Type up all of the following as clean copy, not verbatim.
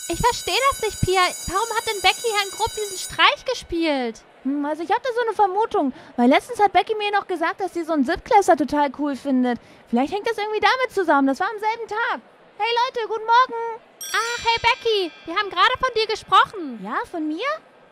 Ich verstehe das nicht, Pia. Warum hat denn Becky Herrn Grupp diesen Streich gespielt? Also ich habe da so eine Vermutung, weil letztens hat Becky mir noch gesagt, dass sie so einen Siebtklässler total cool findet. Vielleicht hängt das irgendwie damit zusammen, das war am selben Tag. Hey Leute, guten Morgen. Ach, hey Becky, wir haben gerade von dir gesprochen. Ja, von mir?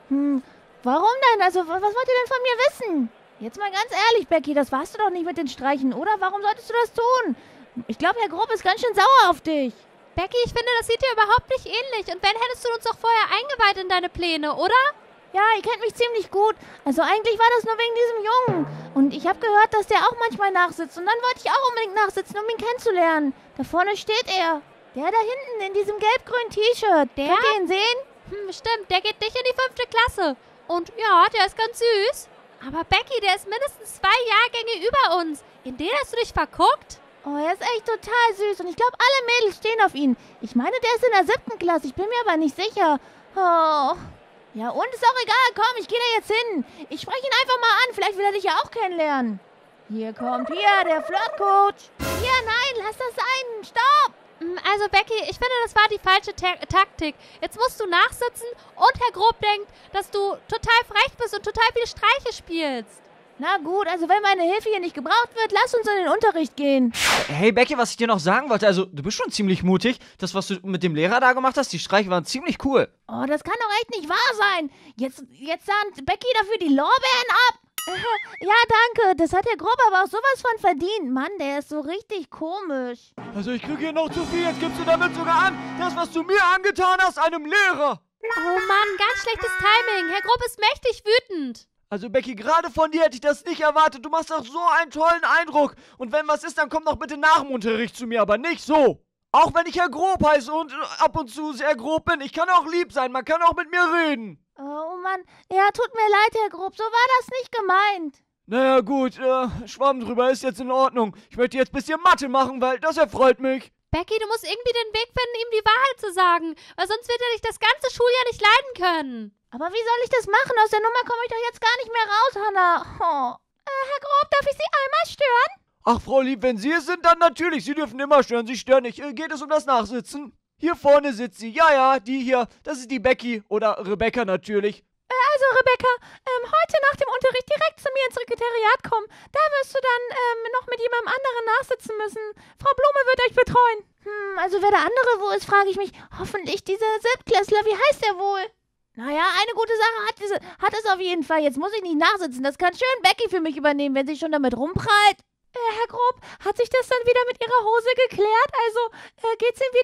Warum denn? Also, was wollt ihr denn von mir wissen? Jetzt mal ganz ehrlich, Becky, das warst du doch nicht mit den Streichen, oder? Warum solltest du das tun? Ich glaube, Herr Grupp ist ganz schön sauer auf dich. Becky, ich finde, das sieht dir überhaupt nicht ähnlich. Und wenn, hättest du uns doch vorher eingeweiht in deine Pläne, oder? Ja, ihr kennt mich ziemlich gut. Also eigentlich war das nur wegen diesem Jungen. Und ich habe gehört, dass der auch manchmal nachsitzt. Und dann wollte ich auch unbedingt nachsitzen, um ihn kennenzulernen. Da vorne steht er. Der da hinten in diesem gelb-grünen T-Shirt. Der? Könnt ihr ihn sehen? Stimmt, der geht nicht in die 5. Klasse. Und ja, der ist ganz süß. Aber Becky, der ist mindestens 2 Jahrgänge über uns. In den hast du dich verguckt? Oh, er ist echt total süß. Und ich glaube, alle Mädels stehen auf ihn. Ich meine, der ist in der 7. Klasse. Ich bin mir aber nicht sicher. Oh. Ja, und ist auch egal. Komm, ich gehe da jetzt hin. Ich spreche ihn einfach mal an. Vielleicht will er dich ja auch kennenlernen. Hier kommt der Flirtcoach. Hier, nein, lass das sein. Stopp. Also Becky, ich finde, das war die falsche Taktik. Jetzt musst du nachsitzen und Herr Grob denkt, dass du total frech bist und total viele Streiche spielst. Na gut, also wenn meine Hilfe hier nicht gebraucht wird, lass uns in den Unterricht gehen. Hey Becky, was ich dir noch sagen wollte, also du bist schon ziemlich mutig. Das, was du mit dem Lehrer da gemacht hast, die Streiche waren ziemlich cool. Oh, das kann doch echt nicht wahr sein. Jetzt sahnt Becky dafür die Lorbeeren ab. Ja, danke. Das hat der Grob aber auch sowas von verdient. Mann, der ist so richtig komisch. Also ich kriege hier noch zu viel. Jetzt gibst du damit sogar an, das, was du mir angetan hast, einem Lehrer. Oh Mann, ganz schlechtes Timing. Herr Grob ist mächtig wütend. Also Becky, gerade von dir hätte ich das nicht erwartet. Du machst doch so einen tollen Eindruck. Und wenn was ist, dann komm doch bitte nach dem Unterricht zu mir, aber nicht so. Auch wenn ich Herr Grob heiße und ab und zu sehr grob bin. Ich kann auch lieb sein, man kann auch mit mir reden. Oh Mann, ja, tut mir leid, Herr Grob, so war das nicht gemeint. Naja gut, Schwamm drüber, ist jetzt in Ordnung. Ich möchte jetzt ein bisschen Mathe machen, weil das erfreut mich. Becky, du musst irgendwie den Weg finden, ihm die Wahrheit zu sagen. Weil sonst wird er dich das ganze Schuljahr nicht leiden können. Aber wie soll ich das machen? Aus der Nummer komme ich doch jetzt gar nicht mehr raus, Hannah. Oh. Herr Grob, darf ich Sie einmal stören? Ach, Frau Lieb, wenn Sie es sind, dann natürlich. Sie dürfen immer stören, Sie stören nicht. Geht es um das Nachsitzen? Hier vorne sitzt sie. Ja, die hier. Das ist die Becky. Oder Rebecca natürlich. Also, Rebecca, heute nach dem Unterricht direkt zu mir ins Sekretariat kommen. Da wirst du dann noch mit jemandem anderen nachsitzen müssen. Frau Blume wird euch betreuen. Also wer der andere wo ist, frage ich mich. Hoffentlich dieser Siebtklässler. Wie heißt der wohl? Naja, eine gute Sache hat es auf jeden Fall. Jetzt muss ich nicht nachsitzen. Das kann schön Becky für mich übernehmen, wenn sie schon damit rumprallt. Herr Grob, hat sich das dann wieder mit Ihrer Hose geklärt? Also, geht's ihm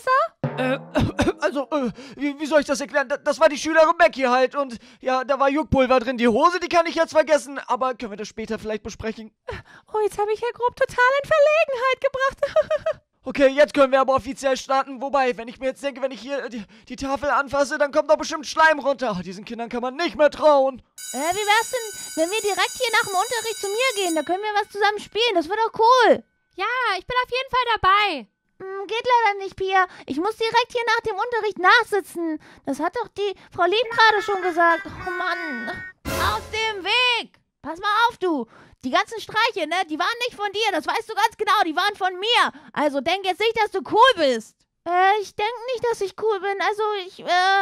wieder besser? Wie soll ich das erklären? Das war die Schülerin Becky halt. Und ja, da war Juckpulver drin. Die Hose, die kann ich jetzt vergessen. Aber können wir das später vielleicht besprechen? Oh, jetzt habe ich Herr Grob total in Verlegenheit gebracht. Okay, jetzt können wir aber offiziell starten. Wobei, wenn ich mir jetzt denke, wenn ich hier die Tafel anfasse, dann kommt doch bestimmt Schleim runter. Diesen Kindern kann man nicht mehr trauen. Wie wär's denn, wenn wir direkt hier nach dem Unterricht zu mir gehen? Da können wir was zusammen spielen. Das wird doch cool. Ja, ich bin auf jeden Fall dabei. Geht leider nicht, Pia. Ich muss direkt hier nach dem Unterricht nachsitzen. Das hat doch die Frau Lieb gerade schon gesagt. Oh Mann. Aus dem Weg. Pass mal auf, du. Die ganzen Streiche, ne, die waren nicht von dir, das weißt du ganz genau, die waren von mir. Also denk jetzt nicht, dass du cool bist. Ich denke nicht, dass ich cool bin. Also ich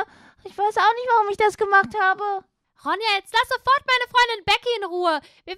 weiß auch nicht, warum ich das gemacht habe. Ronja, jetzt lass sofort meine Freundin Becky in Ruhe. Wir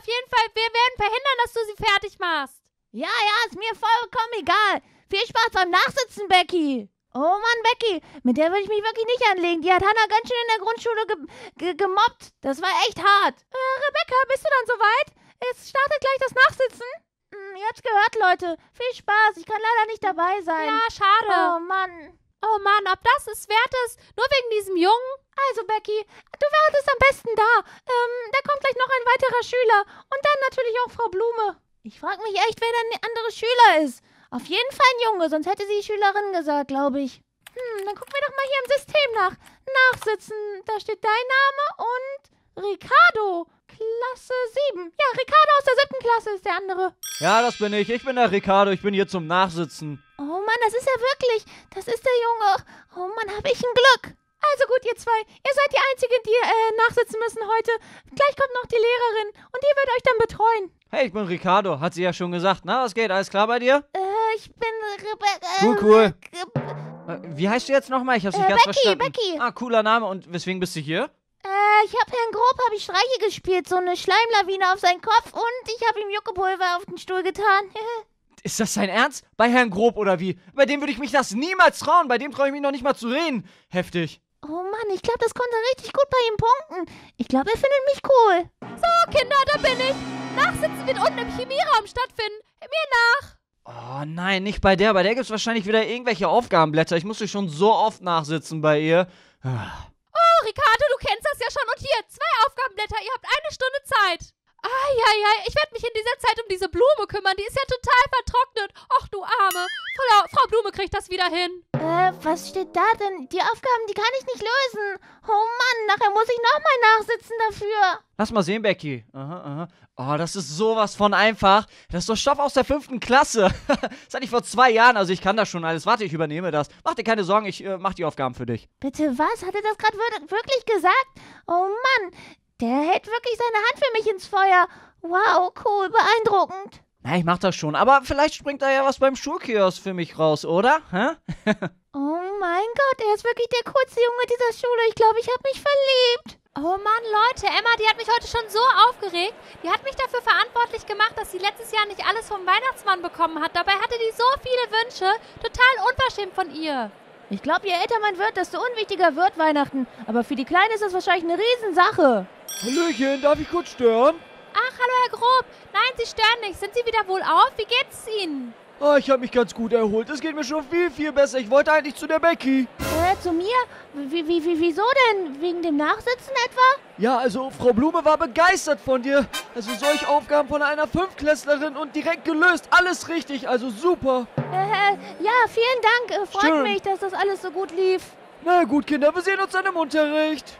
werden verhindern, dass du sie fertig machst. Ja, ist mir vollkommen egal. Viel Spaß beim Nachsitzen, Becky. Oh Mann, Becky, mit der würde ich mich wirklich nicht anlegen. Die hat Hannah ganz schön in der Grundschule gemobbt. Das war echt hart. Rebecca, bist du dann soweit? Es startet gleich das Nachsitzen. Ihr habt's gehört, Leute. Viel Spaß. Ich kann leider nicht dabei sein. Ja, schade. Oh Mann. Oh Mann, ob das es wert ist? Nur wegen diesem Jungen? Also, Becky, du wartest am besten da. Da kommt gleich noch ein weiterer Schüler. Und dann natürlich auch Frau Blume. Ich frage mich echt, wer dann der andere Schüler ist. Auf jeden Fall ein Junge, sonst hätte sie Schülerin gesagt, glaube ich. Dann gucken wir doch mal hier im System nach. Nachsitzen, da steht dein Name und Ricardo, Klasse 7. Ja, Ricardo aus der 7. Klasse ist der andere. Ja, das bin ich. Ich bin der Ricardo. Ich bin hier zum Nachsitzen. Oh Mann, das ist er wirklich. Das ist der Junge. Oh Mann, habe ich ein Glück. Also gut, ihr zwei. Ihr seid die Einzigen, die nachsitzen müssen heute. Gleich kommt noch die Lehrerin und die wird euch dann betreuen. Hey, ich bin Ricardo. Hat sie ja schon gesagt. Na, was geht? Alles klar bei dir? Ich bin Rebecca. Cool. Wie heißt du jetzt nochmal? Ich hab's nicht ganz verstanden. Becky. Ah, cooler Name. Und weswegen bist du hier? Ich hab Herrn Grob Streiche gespielt, so eine Schleimlawine auf seinen Kopf und ich hab ihm Juckepulver auf den Stuhl getan. Ist das dein Ernst? Bei Herrn Grob oder wie? Bei dem würde ich mich das niemals trauen. Bei dem traue ich mich noch nicht mal zu reden. Heftig. Oh Mann, ich glaube, das konnte richtig gut bei ihm punkten. Ich glaube, er findet mich cool. So, Kinder, da bin ich. Nachsitzen wird unten im Chemieraum stattfinden. Mir nach. Oh nein, nicht bei der. Bei der gibt's wahrscheinlich wieder irgendwelche Aufgabenblätter. Ich musste schon so oft nachsitzen bei ihr. Oh, Ricardo, du kennst das ja schon. Und hier, 2 Aufgabenblätter. Ihr habt 1 Stunde Zeit. Ai, ich werde mich in dieser Zeit um diese Blume kümmern. Die ist ja total vertrocknet. Och, du Arme. Frau Blume kriegt das wieder hin. Was steht da denn? Die Aufgaben, die kann ich nicht lösen. Oh Mann, nachher muss ich nochmal nachsitzen dafür. Lass mal sehen, Becky. Aha. Oh, das ist sowas von einfach. Das ist doch Stoff aus der 5. Klasse. Das hatte ich vor 2 Jahren, also ich kann das schon alles. Warte, ich übernehme das. Mach dir keine Sorgen, ich mach die Aufgaben für dich. Bitte was? Hat er das gerade wirklich gesagt? Oh Mann, der hält wirklich seine Hand für mich ins Feuer. Wow, cool, beeindruckend. Na, ich mach das schon, aber vielleicht springt da ja was beim Schulkiosk für mich raus, oder? Hä? Oh mein Gott, er ist wirklich der coolste Junge dieser Schule. Ich glaube, ich habe mich verliebt. Oh Mann, Leute, Emma, die hat mich heute schon so aufgeregt. Die hat mich dafür verantwortlich gemacht, dass sie letztes Jahr nicht alles vom Weihnachtsmann bekommen hat. Dabei hatte die so viele Wünsche. Total unverschämt von ihr. Ich glaube, je älter man wird, desto unwichtiger wird Weihnachten. Aber für die Kleine ist das wahrscheinlich eine Riesensache. Hallöchen, darf ich kurz stören? Ach, hallo, Herr Grob. Nein, Sie stören nicht. Sind Sie wieder wohlauf? Wie geht's Ihnen? Ah, ich habe mich ganz gut erholt. Es geht mir schon viel, viel besser. Ich wollte eigentlich zu der Becky. Zu mir? Wieso denn? Wegen dem Nachsitzen etwa? Ja, also Frau Blume war begeistert von dir. Also solche Aufgaben von einer 5-Klässlerin und direkt gelöst. Alles richtig, also super. Ja, vielen Dank. Freut Schön. mich, dass das alles so gut lief. Na gut, Kinder, wir sehen uns dann im Unterricht.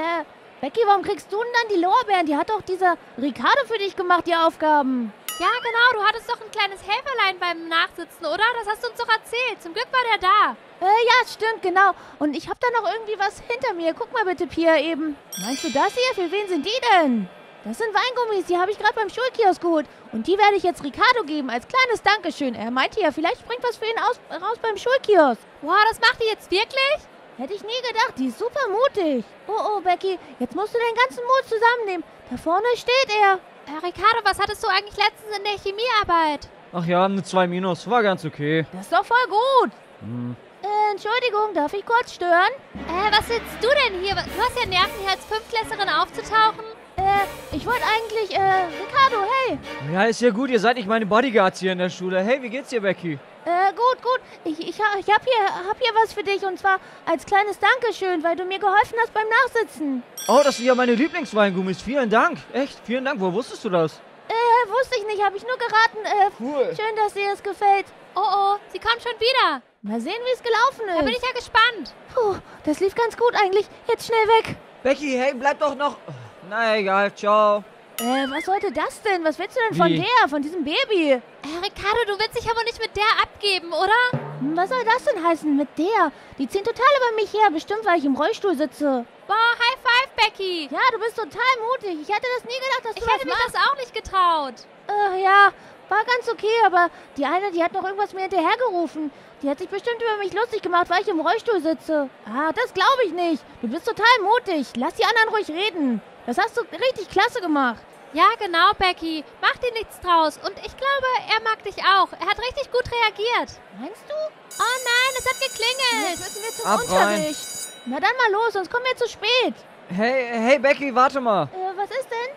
Becky, warum kriegst du denn dann die Lorbeeren? Die hat doch dieser Ricardo für dich gemacht, die Aufgaben. Ja, genau. Du hattest doch ein kleines Helferlein beim Nachsitzen, oder? Das hast du uns doch erzählt. Zum Glück war der da. Ja, stimmt, genau. Und ich hab da noch irgendwie was hinter mir. Guck mal bitte, Pia, eben. Meinst du das hier? Für wen sind die denn? Das sind Weingummis, die habe ich gerade beim Schulkiosk geholt. Und die werde ich jetzt Ricardo geben, als kleines Dankeschön. Er meinte ja, vielleicht springt was für ihn raus beim Schulkiosk. Wow, das macht die jetzt wirklich? Hätte ich nie gedacht, die ist super mutig. Oh, Becky, jetzt musst du deinen ganzen Mut zusammennehmen. Da vorne steht er. Ricardo, was hattest du eigentlich letztens in der Chemiearbeit? Ach ja, eine 2-, war ganz okay. Das ist doch voll gut. Entschuldigung, darf ich kurz stören? Was willst du denn hier? Du hast ja Nerven, hier als 5-Klässlerin aufzutauchen. Ich wollte eigentlich, Ricardo, hey. Ja, ist ja gut, ihr seid nicht meine Bodyguards hier in der Schule. Hey, wie geht's dir, Becky? Gut. Ich hab hier was für dich und zwar als kleines Dankeschön, weil du mir geholfen hast beim Nachsitzen. Oh, das sind ja meine Lieblingsweingummis. Vielen Dank. Echt, vielen Dank. Woher wusstest du das? Wusste ich nicht, habe ich nur geraten. Cool. Schön, dass dir das gefällt. Oh, sie kommt schon wieder. Mal sehen, wie es gelaufen ist. Da bin ich ja gespannt. Puh, das lief ganz gut eigentlich. Jetzt schnell weg. Becky, hey, bleib doch noch... Na egal, ciao. Was sollte das denn? Was willst du denn von diesem Baby? Ricardo, du willst dich aber nicht mit der abgeben, oder? Was soll das denn heißen, mit der? Die zieht total über mich her, bestimmt, weil ich im Rollstuhl sitze. Boah, High Five, Becky. Ja, du bist total mutig. Ich hätte das nie gedacht, dass du das Ich hätte mir das auch nicht getraut. Ja, war ganz okay, aber die eine, die hat noch irgendwas mir hinterhergerufen. Die hat sich bestimmt über mich lustig gemacht, weil ich im Rollstuhl sitze. Das glaube ich nicht. Du bist total mutig. Lass die anderen ruhig reden. Das hast du richtig klasse gemacht. Ja, genau, Becky. Mach dir nichts draus. Und ich glaube, er mag dich auch. Er hat richtig gut reagiert. Meinst du? Oh nein, es hat geklingelt. Jetzt müssen wir zum Unterricht. Na dann mal los, sonst kommen wir zu spät. Hey, Becky, warte mal. Was ist denn?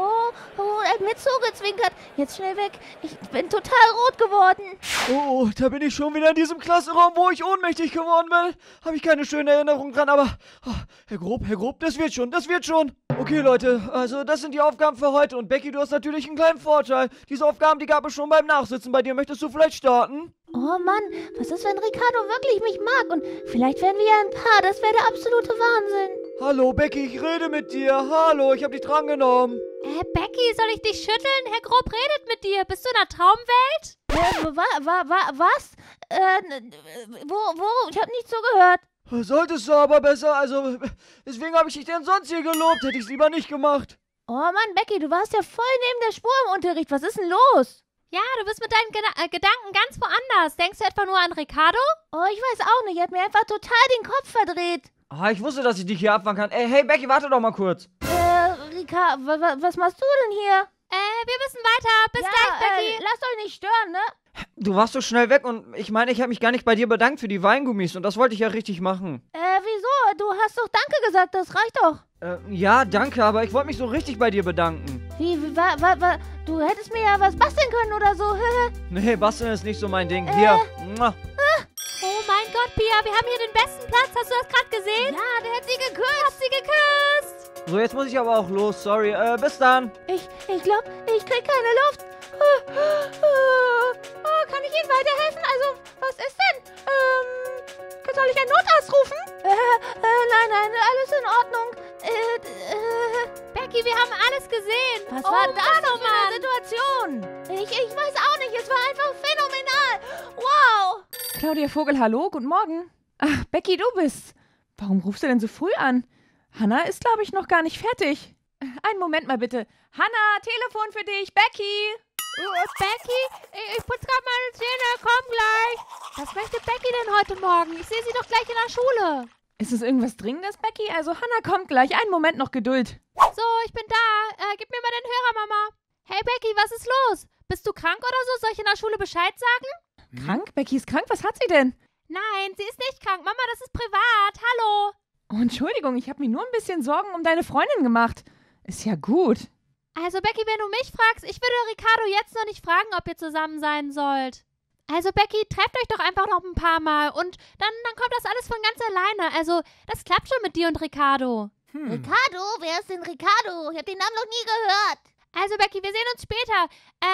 Er hat mir zugezwinkert. Jetzt schnell weg. Ich bin total rot geworden. Oh, da bin ich schon wieder in diesem Klassenraum, wo ich ohnmächtig geworden bin. Habe ich keine schöne Erinnerung dran, aber... Herr Grob, das wird schon. Okay, Leute, also das sind die Aufgaben für heute. Und Becky, du hast natürlich einen kleinen Vorteil. Diese Aufgaben, die gab es schon beim Nachsitzen bei dir. Möchtest du vielleicht starten? Oh Mann, was ist, wenn Ricardo wirklich mich mag? Und vielleicht werden wir ja ein Paar. Das wäre der absolute Wahnsinn. Hallo, Becky, ich rede mit dir. Hallo, ich habe dich drangenommen. Becky, soll ich dich schütteln? Herr Grob redet mit dir. Bist du in einer Traumwelt? Was? Wo? Ich habe nicht zugehört. Solltest du aber besser, also... Deswegen habe ich dich denn sonst hier gelobt. Hätte ich es lieber nicht gemacht. Oh Mann, Becky, du warst ja voll neben der Spur im Unterricht. Was ist denn los? Ja, du bist mit deinen Gedanken ganz woanders. Denkst du etwa nur an Ricardo? Oh, ich weiß auch nicht. Er hat mir einfach total den Kopf verdreht. Ah, ich wusste, dass ich dich hier abfangen kann. Ey, hey, Becky, warte doch mal kurz. Ricardo, was machst du denn hier? Wir müssen weiter. Bis gleich, Becky. Lasst euch nicht stören, ne? Du warst so schnell weg und ich meine, ich habe mich gar nicht bei dir bedankt für die Weingummis und das wollte ich ja richtig machen. Wieso? Du hast doch Danke gesagt, das reicht doch. Ja, danke, aber ich wollte mich so richtig bei dir bedanken. Du hättest mir ja was basteln können oder so. Nee, basteln ist nicht so mein Ding. Hier. Mua. Oh mein Gott, Pia, wir haben hier den besten Platz. Hast du das gerade gesehen? Ja, der hat sie geküsst. Hat sie geküsst. So, jetzt muss ich aber auch los, sorry. Bis dann. Ich glaube, ich krieg keine Luft. Kann ich Ihnen weiterhelfen? Also, was ist denn? Soll ich einen Notarzt rufen? Nein, alles in Ordnung. Becky, wir haben alles gesehen. Was war das denn für eine Situation? Ich weiß auch nicht, es war einfach phänomenal. Wow. Claudia Vogel, hallo, guten Morgen. Ach, Becky, du bist's. Warum rufst du denn so früh an? Hanna ist, glaube ich, noch gar nicht fertig. Einen Moment mal bitte. Hanna, Telefon für dich, Becky. Becky, ich putze gerade meine Zähne, komm gleich. Was möchte Becky denn heute Morgen? Ich sehe sie doch gleich in der Schule. Ist es irgendwas Dringendes, Becky? Also Hanna kommt gleich. Einen Moment noch Geduld. So, ich bin da. Gib mir mal den Hörer, Mama. Hey Becky, was ist los? Bist du krank oder so? Soll ich in der Schule Bescheid sagen? Krank? Becky ist krank? Was hat sie denn? Nein, sie ist nicht krank. Mama, das ist privat. Hallo. Oh, Entschuldigung, ich habe mir nur ein bisschen Sorgen um deine Freundin gemacht. Ist ja gut. Also Becky, wenn du mich fragst, ich würde Ricardo jetzt noch nicht fragen, ob ihr zusammen sein sollt. Also Becky, trefft euch doch einfach noch ein paar Mal und dann kommt das alles von ganz alleine. Also, das klappt schon mit dir und Ricardo. Ricardo? Wer ist denn Ricardo? Ich habe den Namen noch nie gehört. Also Becky, wir sehen uns später.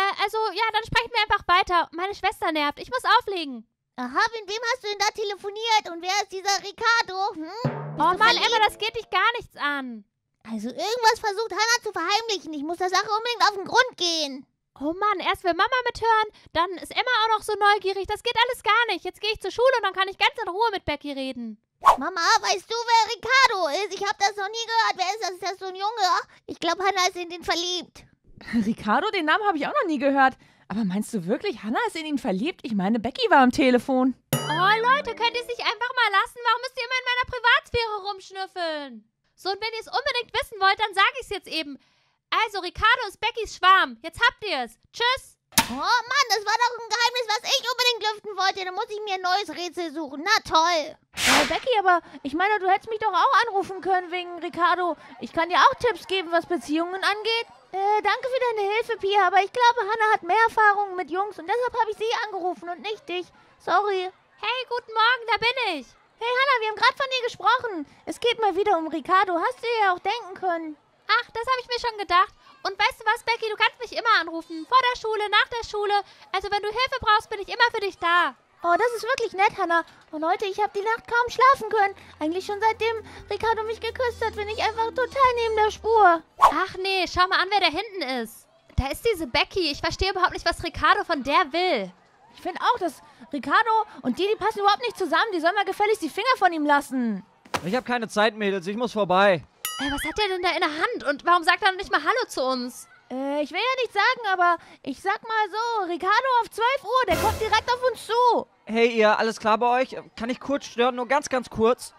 Dann sprechen wir einfach weiter. Meine Schwester nervt. Ich muss auflegen. Aha, mit wem hast du denn da telefoniert? Und wer ist dieser Ricardo? Oh Mann, Emma, das geht dich gar nichts an. Also irgendwas versucht Hannah zu verheimlichen. Ich muss der Sache unbedingt auf den Grund gehen. Oh Mann, erst will Mama mithören, dann ist Emma auch noch so neugierig. Das geht alles gar nicht. Jetzt gehe ich zur Schule und dann kann ich ganz in Ruhe mit Becky reden. Mama, weißt du, wer Ricardo ist? Ich habe das noch nie gehört. Wer ist das? Ist das so ein Junge? Ich glaube, Hannah ist in den verliebt. Ricardo, den Namen habe ich auch noch nie gehört. Aber meinst du wirklich, Hanna ist in ihn verliebt? Ich meine, Becky war am Telefon. Oh Leute, könnt ihr es nicht einfach mal lassen? Warum müsst ihr immer in meiner Privatsphäre rumschnüffeln? So, und wenn ihr es unbedingt wissen wollt, dann sage ich es jetzt eben. Also, Ricardo ist Beckys Schwarm. Jetzt habt ihr es. Tschüss. Oh Mann, das war doch ein Geheimnis, was ich unbedingt lüften wollte. Dann muss ich mir ein neues Rätsel suchen. Na toll. Becky, aber ich meine, du hättest mich doch auch anrufen können wegen Ricardo. Ich kann dir auch Tipps geben, was Beziehungen angeht. Danke für deine Hilfe, Pia, aber ich glaube, Hannah hat mehr Erfahrung mit Jungs und deshalb habe ich sie angerufen und nicht dich. Sorry. Hey, guten Morgen, da bin ich. Hey Hannah, wir haben gerade von dir gesprochen. Es geht mal wieder um Ricardo. Hast du dir ja auch denken können. Ach, das habe ich mir schon gedacht. Und weißt du was, Becky, du kannst mich immer anrufen. Vor der Schule, nach der Schule. Also wenn du Hilfe brauchst, bin ich immer für dich da. Oh, das ist wirklich nett, Hannah. Und Leute, ich habe die Nacht kaum schlafen können. Eigentlich schon seitdem Ricardo mich geküsst hat, bin ich einfach total neben der Spur. Ach nee, schau mal an, wer da hinten ist. Da ist diese Becky. Ich verstehe überhaupt nicht, was Ricardo von der will. Ich finde auch, dass Ricardo und die passen überhaupt nicht zusammen. Die sollen mal gefälligst die Finger von ihm lassen. Ich habe keine Zeit, Mädels. Ich muss vorbei. Was hat der denn da in der Hand? Und warum sagt er noch nicht mal Hallo zu uns? Ich will ja nichts sagen, aber ich sag mal so, Ricardo auf 12 Uhr, der kommt direkt auf uns zu. Hey, ihr, alles klar bei euch? Kann ich kurz stören? Nur ganz, ganz kurz.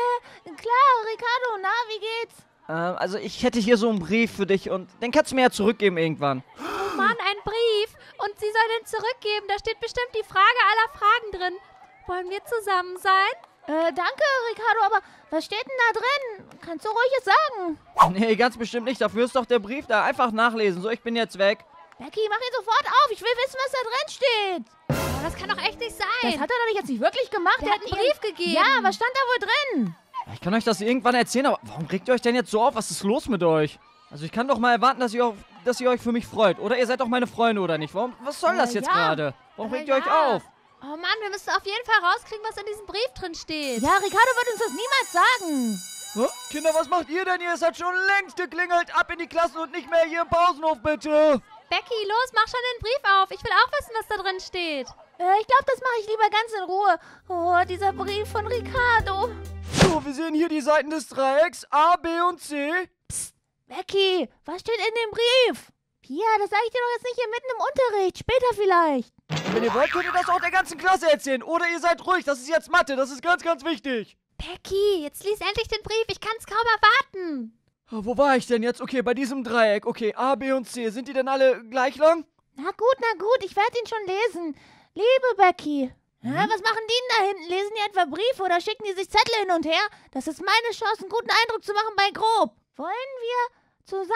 Klar, Ricardo, na, wie geht's? Also ich hätte hier so einen Brief für dich und den kannst du mir ja zurückgeben irgendwann. Oh Mann, ein Brief. Und sie soll den zurückgeben. Da steht bestimmt die Frage aller Fragen drin. Wollen wir zusammen sein? Danke, Ricardo, aber was steht denn da drin? Kannst du ruhig es sagen? Nee, ganz bestimmt nicht. Dafür ist doch der Brief da. Einfach nachlesen. So, ich bin jetzt weg. Becky, mach ihn sofort auf. Ich will wissen, was da drin steht. Oh, das kann doch echt nicht sein. Das hat er doch jetzt nicht wirklich gemacht. Der hat einen Brief gegeben. Ja, was stand da wohl drin? Ich kann euch das irgendwann erzählen, aber warum regt ihr euch denn jetzt so auf? Was ist los mit euch? Also ich kann doch mal erwarten, dass ihr euch für mich freut. Oder ihr seid doch meine Freunde, oder nicht? Was soll das jetzt gerade? Warum regt ihr euch auf? Oh Mann, wir müssen auf jeden Fall rauskriegen, was in diesem Brief drin steht. Ja, Ricardo wird uns das niemals sagen. Oh, Kinder, was macht ihr denn hier? Es hat schon längst geklingelt. Ab in die Klasse und nicht mehr hier im Pausenhof, bitte. Becky, los, mach schon den Brief auf. Ich will auch wissen, was da drin steht. Ich glaube, das mache ich lieber ganz in Ruhe. Oh, dieser Brief von Ricardo. So, wir sehen hier die Seiten des Dreiecks A, B und C. Psst, Becky, was steht in dem Brief? Pia, das sage ich dir doch jetzt nicht hier mitten im Unterricht. Später vielleicht. Wenn ihr wollt, könnt ihr das auch der ganzen Klasse erzählen. Oder ihr seid ruhig, das ist jetzt Mathe, das ist ganz, ganz wichtig. Becky, jetzt lies endlich den Brief. Ich kann's kaum erwarten. Wo war ich denn jetzt? Okay, bei diesem Dreieck. Okay, A, B und C. Sind die denn alle gleich lang? Na gut, ich werde ihn schon lesen. Liebe Becky. Was machen die denn da hinten? Lesen die etwa Briefe oder schicken die sich Zettel hin und her? Das ist meine Chance, einen guten Eindruck zu machen bei Grob. Wollen wir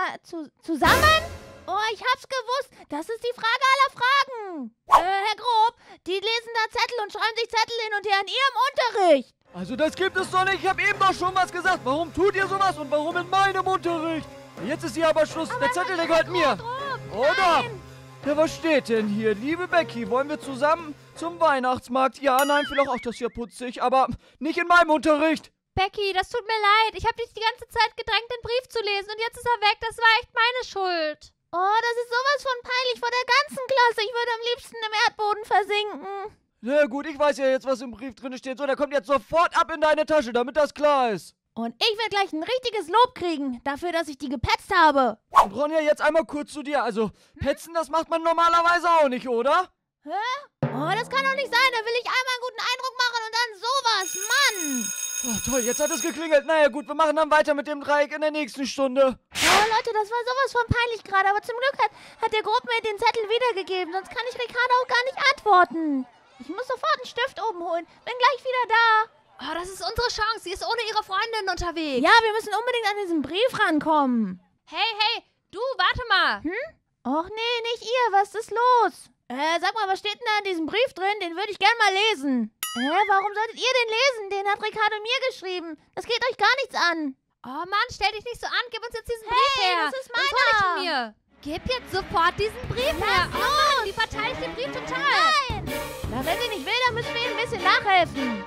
zusammen? Oh, ich hab's gewusst. Das ist die Frage aller Fragen. Herr Grob, die lesen da Zettel und schreiben sich Zettel hin und her in ihrem Unterricht. Also das gibt es doch nicht. Ich habe eben doch schon was gesagt. Warum tut ihr sowas und warum in meinem Unterricht? Jetzt ist hier aber Schluss. Der Zettel, der gehört mir. Oder? Ja, was steht denn hier? Liebe Becky, wollen wir zusammen zum Weihnachtsmarkt? Ja, nein, vielleicht auch das hier putzig, aber nicht in meinem Unterricht. Becky, das tut mir leid. Ich habe dich die ganze Zeit gedrängt, den Brief zu lesen und jetzt ist er weg. Das war echt meine Schuld. Oh, das ist sowas von peinlich vor der ganzen Klasse. Ich würde am liebsten im Erdboden versinken. Na gut, ich weiß ja jetzt, was im Brief drin steht. So, der kommt jetzt sofort ab in deine Tasche, damit das klar ist. Und ich werde gleich ein richtiges Lob kriegen, dafür, dass ich die gepetzt habe. Und Ronja, jetzt einmal kurz zu dir. Also, petzen, das macht man normalerweise auch nicht, oder? Oh, das kann doch nicht sein. Da will ich einmal einen guten Eindruck machen und dann sowas. Mann! Oh, toll, jetzt hat es geklingelt. Naja gut, wir machen dann weiter mit dem Dreieck in der nächsten Stunde. Oh, Leute, das war sowas von peinlich gerade. Aber zum Glück hat der Grob mir den Zettel wiedergegeben. Sonst kann ich Ricardo auch gar nicht antworten. Ich muss sofort einen Stift oben holen. Bin gleich wieder da. Oh, das ist unsere Chance. Sie ist ohne ihre Freundin unterwegs. Ja, wir müssen unbedingt an diesen Brief rankommen. Hey, du, warte mal. Och nee, nicht ihr. Was ist los? Sag mal, was steht denn da in diesem Brief drin? Den würde ich gern mal lesen. Warum solltet ihr den lesen? Den hat Ricardo mir geschrieben. Das geht euch gar nichts an. Oh Mann, stell dich nicht so an. Gib uns jetzt diesen Brief her. Das ist Sonst hol ich meiner. ihn mir. Gib jetzt sofort diesen Brief her. Oh Mann, die verteidigt den Brief total. Nein! Na, wenn sie nicht will, dann müssen wir ihr ein bisschen nachhelfen.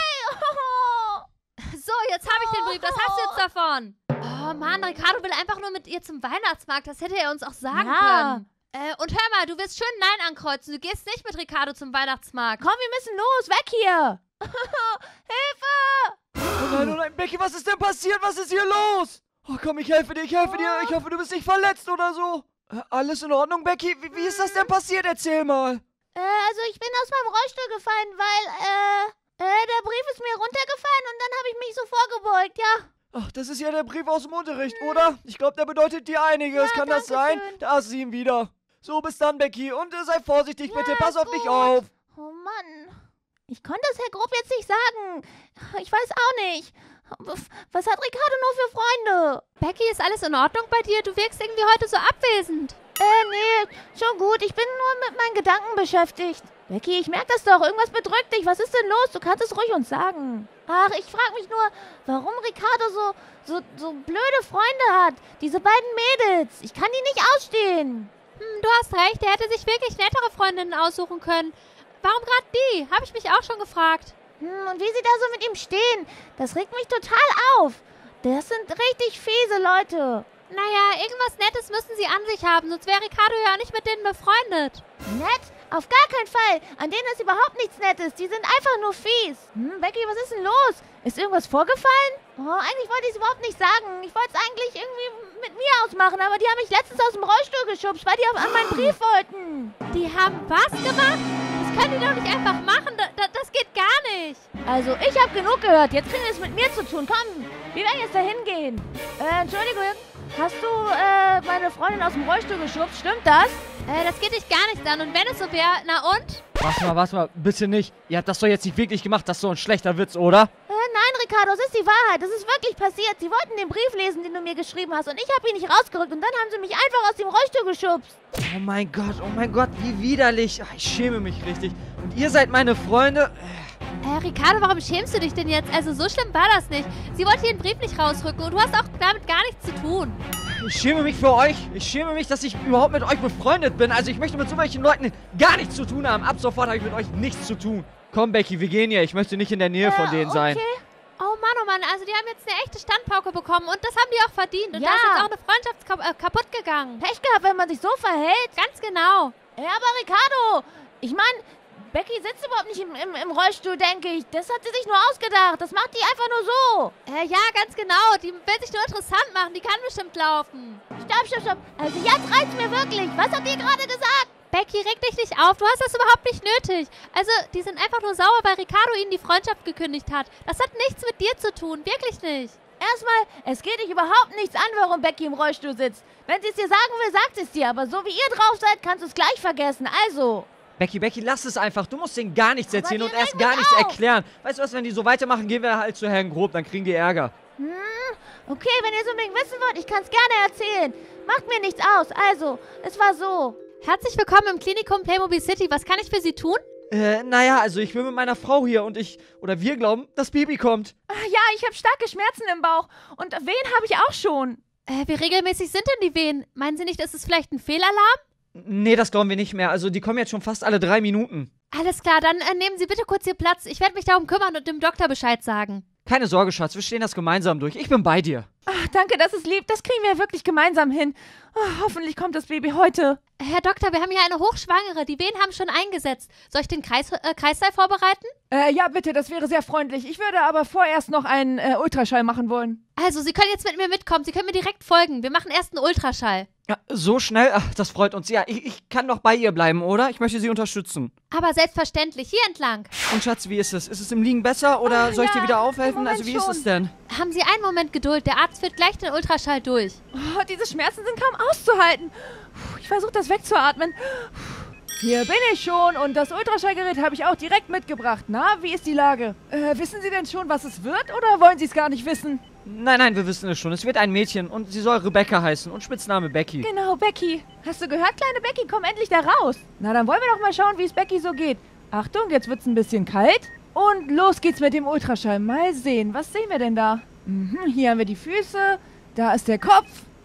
So, jetzt habe ich den Brief. Was hast du jetzt davon? Oh Mann, Ricardo will einfach nur mit ihr zum Weihnachtsmarkt. Das hätte er uns auch sagen können. Und hör mal, du wirst schön Nein ankreuzen. Du gehst nicht mit Ricardo zum Weihnachtsmarkt. Komm, wir müssen los. Weg hier. Hilfe! Oh nein, Becky, was ist denn passiert? Was ist hier los? Oh komm, ich helfe dir. Ich hoffe, du bist nicht verletzt oder so. Alles in Ordnung, Becky? Wie ist das denn passiert? Erzähl mal. Also ich bin aus meinem Rollstuhl gefallen, weil, der Brief ist mir runtergefallen und dann habe ich mich so vorgebeugt, ja. Ach, das ist ja der Brief aus dem Unterricht, oder? Ich glaube, der bedeutet dir einiges. Kann das sein? schön. Da hast du ihn wieder. So, bis dann, Becky. Und sei vorsichtig, bitte. Pass auf dich auf. Oh Mann. Ich konnte es Herr Grob jetzt nicht sagen. Ich weiß auch nicht. Was hat Ricardo nur für Freunde? Becky, ist alles in Ordnung bei dir? Du wirkst irgendwie heute so abwesend. Nee, schon gut. Ich bin nur mit meinen Gedanken beschäftigt. Becky, ich merke das doch. Irgendwas bedrückt dich. Was ist denn los? Du kannst es ruhig uns sagen. Ach, ich frage mich nur, warum Ricardo so blöde Freunde hat. Diese beiden Mädels. Ich kann die nicht ausstehen. Du hast recht. Er hätte sich wirklich nettere Freundinnen aussuchen können. Warum gerade die? Habe ich mich auch schon gefragt. Und wie sie da so mit ihm stehen, das regt mich total auf. Das sind richtig fiese Leute. Naja, irgendwas Nettes müssen sie an sich haben, sonst wäre Ricardo ja auch nicht mit denen befreundet. Nett? Auf gar keinen Fall. An denen ist überhaupt nichts Nettes. Die sind einfach nur fies. Becky, was ist denn los? Ist irgendwas vorgefallen? Oh, eigentlich wollte ich es überhaupt nicht sagen. Ich wollte es eigentlich irgendwie mit mir ausmachen, aber die haben mich letztens aus dem Rollstuhl geschubst, weil die an meinen Brief wollten. Die haben was gemacht? Das können die doch nicht einfach machen. Das geht gar nicht. Also, ich habe genug gehört. Jetzt kriegen wir es mit mir zu tun. Komm, wir werden jetzt da hingehen. Entschuldigung. Hast du meine Freundin aus dem Rollstuhl geschubst? Stimmt das? Das geht dich gar nichts an. Und wenn es so wäre, na und? Warte mal, bitte nicht. Ihr habt das doch jetzt nicht wirklich gemacht. Das ist so ein schlechter Witz, oder? Nein, Ricardo, es ist die Wahrheit. Es ist wirklich passiert. Sie wollten den Brief lesen, den du mir geschrieben hast. Und ich habe ihn nicht rausgerückt. Und dann haben sie mich einfach aus dem Rollstuhl geschubst. Oh mein Gott, wie widerlich. Ach, ich schäme mich richtig. Und ihr seid meine Freunde? Ricardo, warum schämst du dich denn jetzt? Also so schlimm war das nicht. Sie wollte ihren Brief nicht rausrücken und du hast auch damit gar nichts zu tun. Ich schäme mich für euch. Ich schäme mich, dass ich überhaupt mit euch befreundet bin. Also ich möchte mit so welchen Leuten gar nichts zu tun haben. Ab sofort habe ich mit euch nichts zu tun. Komm, Becky, wir gehen hier. Ich möchte nicht in der Nähe von denen sein. Oh Mann, also die haben jetzt eine echte Standpauke bekommen und das haben die auch verdient. Und Ja. da ist jetzt auch eine Freundschaft kaputt gegangen. Pech gehabt, wenn man sich so verhält. Ganz genau. Ja, aber Ricardo, ich meine, Becky sitzt überhaupt nicht im Rollstuhl, denke ich. Das hat sie sich nur ausgedacht. Das macht die einfach nur so. Ja, ganz genau. Die will sich nur interessant machen. Die kann bestimmt laufen. Stopp. Also jetzt reicht's mir wirklich. Was habt ihr gerade gesagt? Becky, reg dich nicht auf. Du hast das überhaupt nicht nötig. Also, die sind einfach nur sauer, weil Ricardo ihnen die Freundschaft gekündigt hat. Das hat nichts mit dir zu tun. Wirklich nicht. Erstmal, es geht dich überhaupt nichts an, warum Becky im Rollstuhl sitzt. Wenn sie es dir sagen will, sagt sie es dir. Aber so wie ihr drauf seid, kannst du es gleich vergessen. Also... Becky, lass es einfach. Du musst denen gar nichts erzählen und die erst regen gar mich nichts auf. erklären. Weißt du was, wenn die so weitermachen, gehen wir halt zu Herrn Grob, dann kriegen die Ärger. Okay, wenn ihr es unbedingt wissen wollt, ich kann es gerne erzählen. Macht mir nichts aus. Also, es war so. Herzlich willkommen im Klinikum Playmobil City. Was kann ich für Sie tun? Also ich bin mit meiner Frau hier und wir glauben, das Baby kommt. Ja, ich habe starke Schmerzen im Bauch. Und Wehen habe ich auch schon. Wie regelmäßig sind denn die Wehen? Meinen Sie nicht, ist es vielleicht ein Fehlalarm? Nee, das glauben wir nicht mehr. Also die kommen jetzt schon fast alle 3 Minuten. Alles klar, dann nehmen Sie bitte kurz Ihr Platz. Ich werde mich darum kümmern und dem Doktor Bescheid sagen. Keine Sorge, Schatz, wir stehen das gemeinsam durch. Ich bin bei dir. Ach, danke, das ist lieb. Das kriegen wir wirklich gemeinsam hin. Oh, hoffentlich kommt das Baby heute. Herr Doktor, wir haben hier eine Hochschwangere. Die Wehen haben schon eingesetzt. Soll ich den Kreißsaal vorbereiten? Ja, bitte, das wäre sehr freundlich. Ich würde aber vorerst noch einen Ultraschall machen wollen. Also, Sie können jetzt mit mir mitkommen. Sie können mir direkt folgen. Wir machen erst einen Ultraschall. Ja, so schnell? Ach, das freut uns. Ja, ich kann doch bei ihr bleiben, oder? Ich möchte sie unterstützen. Aber selbstverständlich. Hier entlang. Und Schatz, wie ist es? Ist es im Liegen besser oder soll ich dir wieder aufhelfen? Moment Also wie ist schon. es denn? Haben Sie einen Moment Geduld. Der Arzt führt gleich den Ultraschall durch. Oh, diese Schmerzen sind kaum auszuhalten. Ich versuche das wegzuatmen. Hier bin ich schon und das Ultraschallgerät habe ich auch direkt mitgebracht. Na, wie ist die Lage? Wissen Sie denn schon, was es wird oder wollen Sie es gar nicht wissen? Nein, wir wissen es schon. Es wird ein Mädchen und sie soll Rebecca heißen und Spitzname Becky. Genau, Becky. Hast du gehört, kleine Becky? Komm endlich da raus. Na, dann wollen wir doch mal schauen, wie es Becky so geht. Achtung, jetzt wird's ein bisschen kalt. Und los geht's mit dem Ultraschall. Mal sehen, was sehen wir denn da? Hier haben wir die Füße, da ist der Kopf.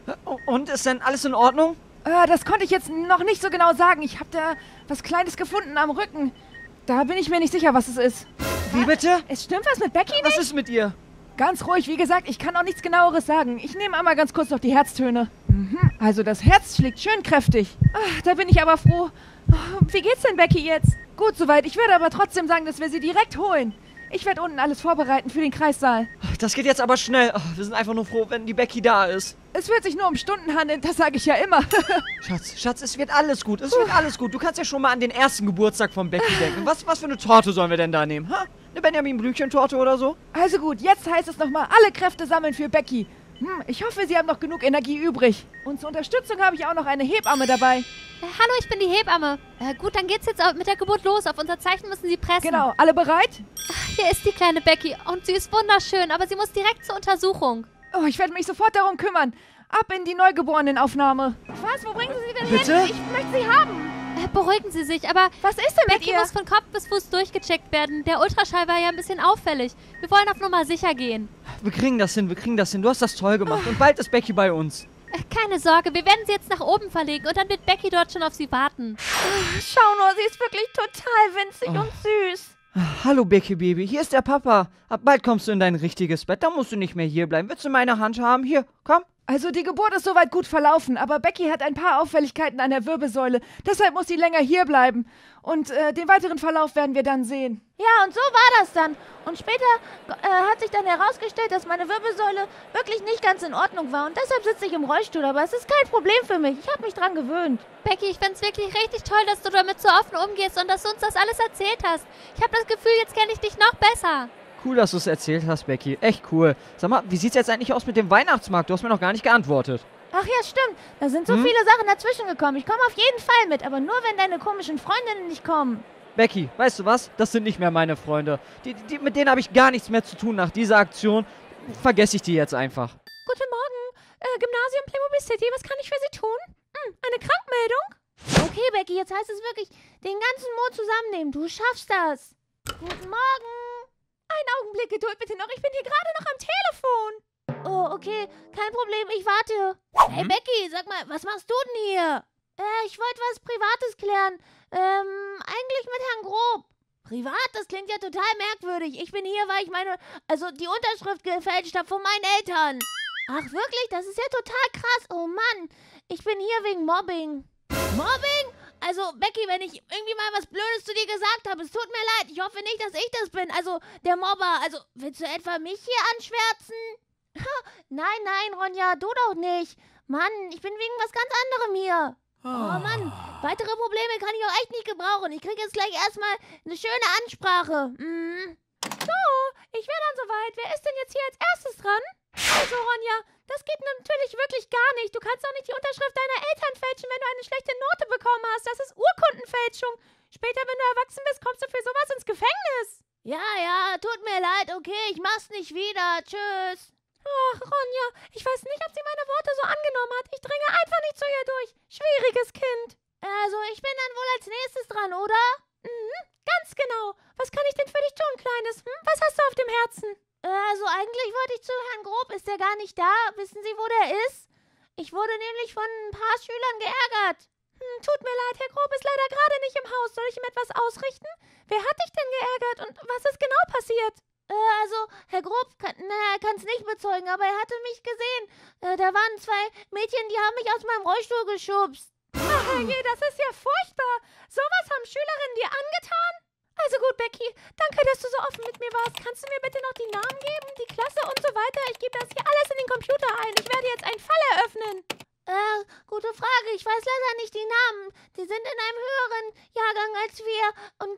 Und ist denn alles in Ordnung? Das konnte ich jetzt noch nicht so genau sagen. Ich habe da was Kleines gefunden am Rücken. Da bin ich mir nicht sicher, was es ist. Wie bitte? Es stimmt was mit Becky nicht? Was ist mit ihr? Ganz ruhig, wie gesagt, ich kann auch nichts Genaueres sagen. Ich nehme einmal ganz kurz noch die Herztöne. Also das Herz schlägt schön kräftig. Da bin ich aber froh. Wie geht's denn Becky jetzt? Gut soweit, ich würde aber trotzdem sagen, dass wir sie direkt holen. Ich werde unten alles vorbereiten für den Kreissaal. Das geht jetzt aber schnell. Wir sind einfach nur froh, wenn die Becky da ist. Es wird sich nur um Stunden handeln, das sage ich ja immer. Schatz, es wird alles gut. Es wird alles gut. Du kannst ja schon mal an den ersten Geburtstag von Becky denken. Was für eine Torte sollen wir denn da nehmen? Ha? Eine Benjamin-Blümchen-Torte oder so? Also gut, jetzt heißt es nochmal alle Kräfte sammeln für Becky. Ich hoffe, Sie haben noch genug Energie übrig. Und zur Unterstützung habe ich auch noch eine Hebamme dabei. Hallo, ich bin die Hebamme. Gut, dann geht's jetzt mit der Geburt los. Auf unser Zeichen müssen Sie pressen. Genau, alle bereit? Hier ist die kleine Becky und sie ist wunderschön, aber sie muss direkt zur Untersuchung. Oh, ich werde mich sofort darum kümmern. Ab in die Neugeborenenaufnahme. Was? Wo bringen Sie denn Bitte? hin? Ich möchte Sie haben. Beruhigen Sie sich, aber Was ist denn mit Becky ihr? muss von Kopf bis Fuß durchgecheckt werden. Der Ultraschall war ja ein bisschen auffällig. Wir wollen auf Nummer sicher gehen. Wir kriegen das hin. Du hast das toll gemacht. Und bald ist Becky bei uns. Keine Sorge, wir werden sie jetzt nach oben verlegen und dann wird Becky dort schon auf sie warten. Schau nur, sie ist wirklich total winzig und süß. Hallo Becky Baby, hier ist der Papa. Ab bald kommst du in dein richtiges Bett. Da musst du nicht mehr hier bleiben. Willst du meine Hand haben? Hier, komm. Also die Geburt ist soweit gut verlaufen, aber Becky hat ein paar Auffälligkeiten an der Wirbelsäule. Deshalb muss sie länger hier bleiben. Und den weiteren Verlauf werden wir dann sehen. Ja, und so war das dann. Und später hat sich dann herausgestellt, dass meine Wirbelsäule wirklich nicht ganz in Ordnung war. Und deshalb sitze ich im Rollstuhl. Aber es ist kein Problem für mich. Ich habe mich dran gewöhnt. Becky, ich find's wirklich richtig toll, dass du damit so offen umgehst und dass du uns das alles erzählt hast. Ich habe das Gefühl, jetzt kenne ich dich noch besser. Cool, dass du es erzählt hast, Becky. Echt cool. Sag mal, wie sieht's jetzt eigentlich aus mit dem Weihnachtsmarkt? Du hast mir noch gar nicht geantwortet. Ach ja, stimmt. Da sind so viele Sachen dazwischen gekommen. Ich komme auf jeden Fall mit. Aber nur, wenn deine komischen Freundinnen nicht kommen. Becky, weißt du was? Das sind nicht mehr meine Freunde. Mit denen habe ich gar nichts mehr zu tun nach dieser Aktion. Vergesse ich die jetzt einfach. Guten Morgen. Gymnasium Playmobil City. Was kann ich für Sie tun? Eine Krankmeldung? Okay, Becky, jetzt heißt es wirklich, den ganzen Mut zusammennehmen. Du schaffst das. Guten Morgen. Einen Augenblick Geduld bitte noch. Ich bin hier gerade noch am Telefon. Oh, okay. Kein Problem, ich warte. Hey, Becky, sag mal, was machst du denn hier? Ich wollte was Privates klären. Eigentlich mit Herrn Grob. Privat? Das klingt ja total merkwürdig. Ich bin hier, weil ich die Unterschrift gefälscht habe von meinen Eltern. Ach, wirklich? Das ist ja total krass. Oh Mann. Ich bin hier wegen Mobbing. Mobbing? Also, Becky, wenn ich irgendwie mal was Blödes zu dir gesagt habe, es tut mir leid. Ich hoffe nicht, dass ich das bin. Also, der Mobber. Also, willst du etwa mich hier anschwärzen? Nein, Ronja, du doch nicht. Mann, ich bin wegen was ganz anderem hier. Oh Mann, weitere Probleme kann ich auch echt nicht gebrauchen. Ich kriege jetzt gleich erstmal eine schöne Ansprache. So, ich wäre dann soweit. Wer ist denn jetzt hier als erstes dran? Also, Ronja, das geht natürlich wirklich gar nicht. Du kannst doch nicht die Unterschrift deiner Eltern fälschen, wenn du eine schlechte Note bekommen hast. Das ist Urkundenfälschung. Später, wenn du erwachsen bist, kommst du für sowas ins Gefängnis. Ja, tut mir leid. Okay, ich mach's nicht wieder. Tschüss. Ach, Ronja, ich weiß nicht, ob sie meine Worte so angenommen hat. Ich dringe einfach nicht zu ihr durch. Schwieriges Kind. Also, ich bin dann wohl als nächstes dran, oder? Ganz genau. Was kann ich denn für dich tun, Kleines? Was hast du auf dem Herzen? Also, eigentlich wollte ich zu Herrn Grob. Ist der gar nicht da? Wissen Sie, wo der ist? Ich wurde nämlich von ein paar Schülern geärgert. Tut mir leid, Herr Grob ist leider gerade nicht im Haus. Soll ich ihm etwas ausrichten? Wer hat dich denn geärgert und was ist genau passiert? Also, Herr Grob er kann es nicht bezeugen, aber er hatte mich gesehen. Da waren 2 Mädchen, die haben mich aus meinem Rollstuhl geschubst. Ach herrje, das ist ja furchtbar. Sowas haben Schülerinnen dir angetan? Also gut, Becky, danke, dass du so offen mit mir warst. Kannst du mir bitte noch die Namen geben, die Klasse und so weiter? Ich gebe das hier alles in den Computer ein. Ich werde jetzt einen Fall eröffnen. Gute Frage. Ich weiß leider nicht die Namen. Die sind in einem höheren Jahrgang als wir. Und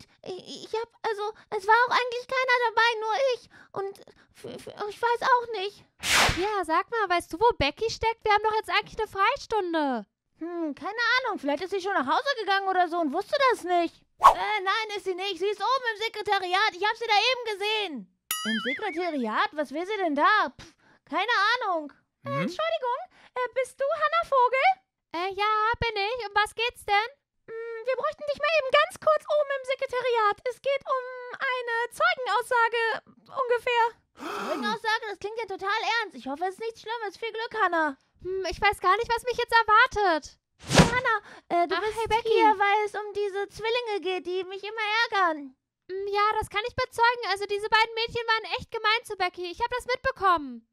es war auch eigentlich keiner dabei, nur ich. Und ich weiß auch nicht. Ja, sag mal, weißt du, wo Becky steckt? Wir haben doch jetzt eigentlich eine Freistunde. Keine Ahnung. Vielleicht ist sie schon nach Hause gegangen oder so und wusste das nicht. Nein, ist sie nicht. Sie ist oben im Sekretariat. Ich habe sie da eben gesehen. Im Sekretariat? Was will sie denn da? Keine Ahnung. Entschuldigung, bist du Hanna Vogel? Ja, bin ich. Um was geht's denn? Wir bräuchten dich mal eben ganz kurz oben im Sekretariat. Es geht um eine Zeugenaussage ungefähr. Zeugenaussage? Das klingt ja total ernst. Ich hoffe, es ist nichts Schlimmes. Viel Glück, Hanna. Ich weiß gar nicht, was mich jetzt erwartet. Hanna, du bist Becky. hier, weil es um diese Zwillinge geht, die mich immer ärgern. Ja, das kann ich bezeugen. Also diese beiden Mädchen waren echt gemein zu Becky. Ich habe das mitbekommen.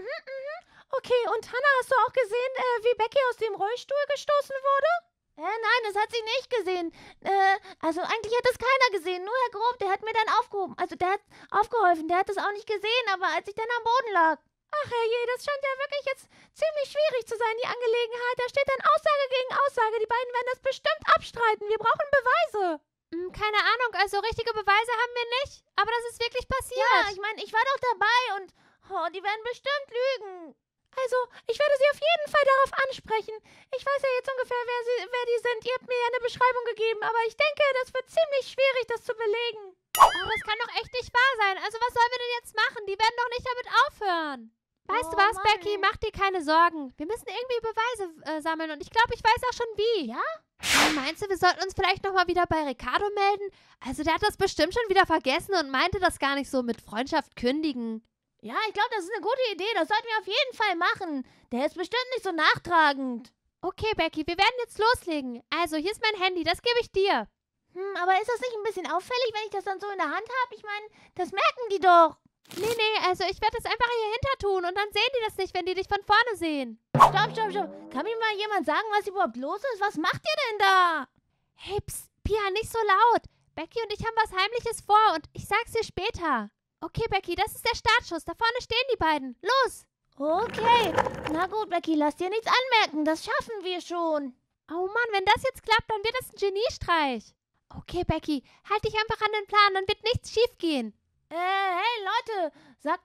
Okay, und Hanna, hast du auch gesehen, wie Becky aus dem Rollstuhl gestoßen wurde? Nein, das hat sie nicht gesehen. Also eigentlich hat das keiner gesehen. Nur Herr Grob, der hat mir dann aufgehoben. Also der hat aufgeholfen. Der hat das auch nicht gesehen, aber als ich dann am Boden lag. Ach herrje, das scheint ja wirklich jetzt ziemlich schwierig zu sein, die Angelegenheit. Da steht dann Aussage gegen Aussage. Die beiden werden das bestimmt abstreiten. Wir brauchen Beweise. Keine Ahnung, also richtige Beweise haben wir nicht. Aber das ist wirklich passiert. Ja, ich meine, ich war doch dabei und die werden bestimmt lügen. Also, ich werde sie auf jeden Fall darauf ansprechen. Ich weiß ja jetzt ungefähr, wer die sind. Ihr habt mir ja eine Beschreibung gegeben, aber ich denke, das wird ziemlich schwierig, das zu belegen. Oh, das kann doch echt nicht wahr sein. Also, was sollen wir denn jetzt machen? Die werden doch nicht damit aufhören. Weißt du was, Mann. Becky? Mach dir keine Sorgen. Wir müssen irgendwie Beweise sammeln und ich glaube, ich weiß auch schon wie. Ja? Meinst du, wir sollten uns vielleicht nochmal wieder bei Ricardo melden? Also, der hat das bestimmt schon wieder vergessen und meinte das gar nicht so mit Freundschaft kündigen. Ja, ich glaube, das ist eine gute Idee. Das sollten wir auf jeden Fall machen. Der ist bestimmt nicht so nachtragend. Okay, Becky, wir werden jetzt loslegen. Also, hier ist mein Handy, das gebe ich dir. Aber ist das nicht ein bisschen auffällig, wenn ich das dann so in der Hand habe? Ich meine, das merken die doch. Nee, also ich werde das einfach hier hinter tun und dann sehen die das nicht, wenn die dich von vorne sehen. Stopp. Kann mir mal jemand sagen, was überhaupt los ist? Was macht ihr denn da? Hey, psst, Pia, nicht so laut. Becky und ich haben was Heimliches vor und ich sag's dir später. Okay, Becky, das ist der Startschuss. Da vorne stehen die beiden. Los! Okay. Na gut, Becky, lass dir nichts anmerken. Das schaffen wir schon. Oh Mann, wenn das jetzt klappt, dann wird das ein Geniestreich. Okay, Becky, halt dich einfach an den Plan, dann wird nichts schiefgehen. Hey, Leute, sagt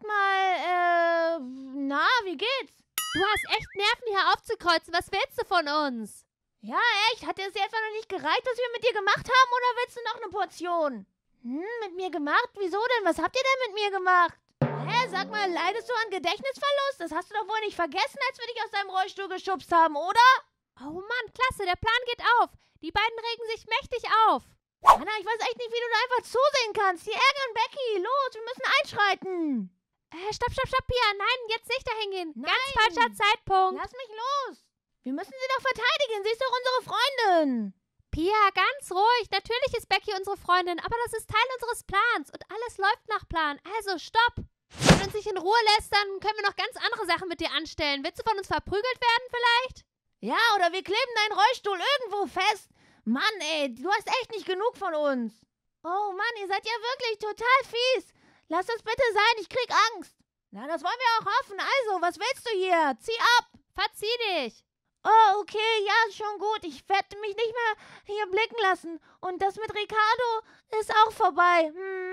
mal, wie geht's? Du hast echt Nerven, hier aufzukreuzen. Was willst du von uns? Ja, echt? Hat dir das etwa noch nicht gereicht, was wir mit dir gemacht haben, oder willst du noch eine Portion? Mit mir gemacht? Wieso denn? Was habt ihr denn mit mir gemacht? Sag mal, leidest du an Gedächtnisverlust? Das hast du doch wohl nicht vergessen, als wir dich aus deinem Rollstuhl geschubst haben, oder? Oh Mann, klasse, der Plan geht auf. Die beiden regen sich mächtig auf. Hanna, ich weiß echt nicht, wie du da einfach zusehen kannst. Die ärgern Becky. Los, wir müssen einschreiten. Stopp, Pia. Nein, jetzt nicht dahin gehen. Nein. Ganz falscher Zeitpunkt. Lass mich los. Wir müssen sie doch verteidigen. Sie ist doch unsere Freundin. Pia, ganz ruhig. Natürlich ist Becky unsere Freundin, aber das ist Teil unseres Plans und alles läuft nach Plan. Also, stopp. Wenn du uns nicht in Ruhe lässt, dann können wir noch ganz andere Sachen mit dir anstellen. Willst du von uns verprügelt werden vielleicht? Ja, oder wir kleben deinen Rollstuhl irgendwo fest. Mann, ey, du hast echt nicht genug von uns. Oh Mann, ihr seid ja wirklich total fies. Lass das bitte sein, ich krieg Angst. Na, das wollen wir auch hoffen. Also, was willst du hier? Zieh ab. Verzieh dich. Oh, okay, ja, schon gut. Ich werde mich nicht mehr hier blicken lassen. Und das mit Ricardo ist auch vorbei.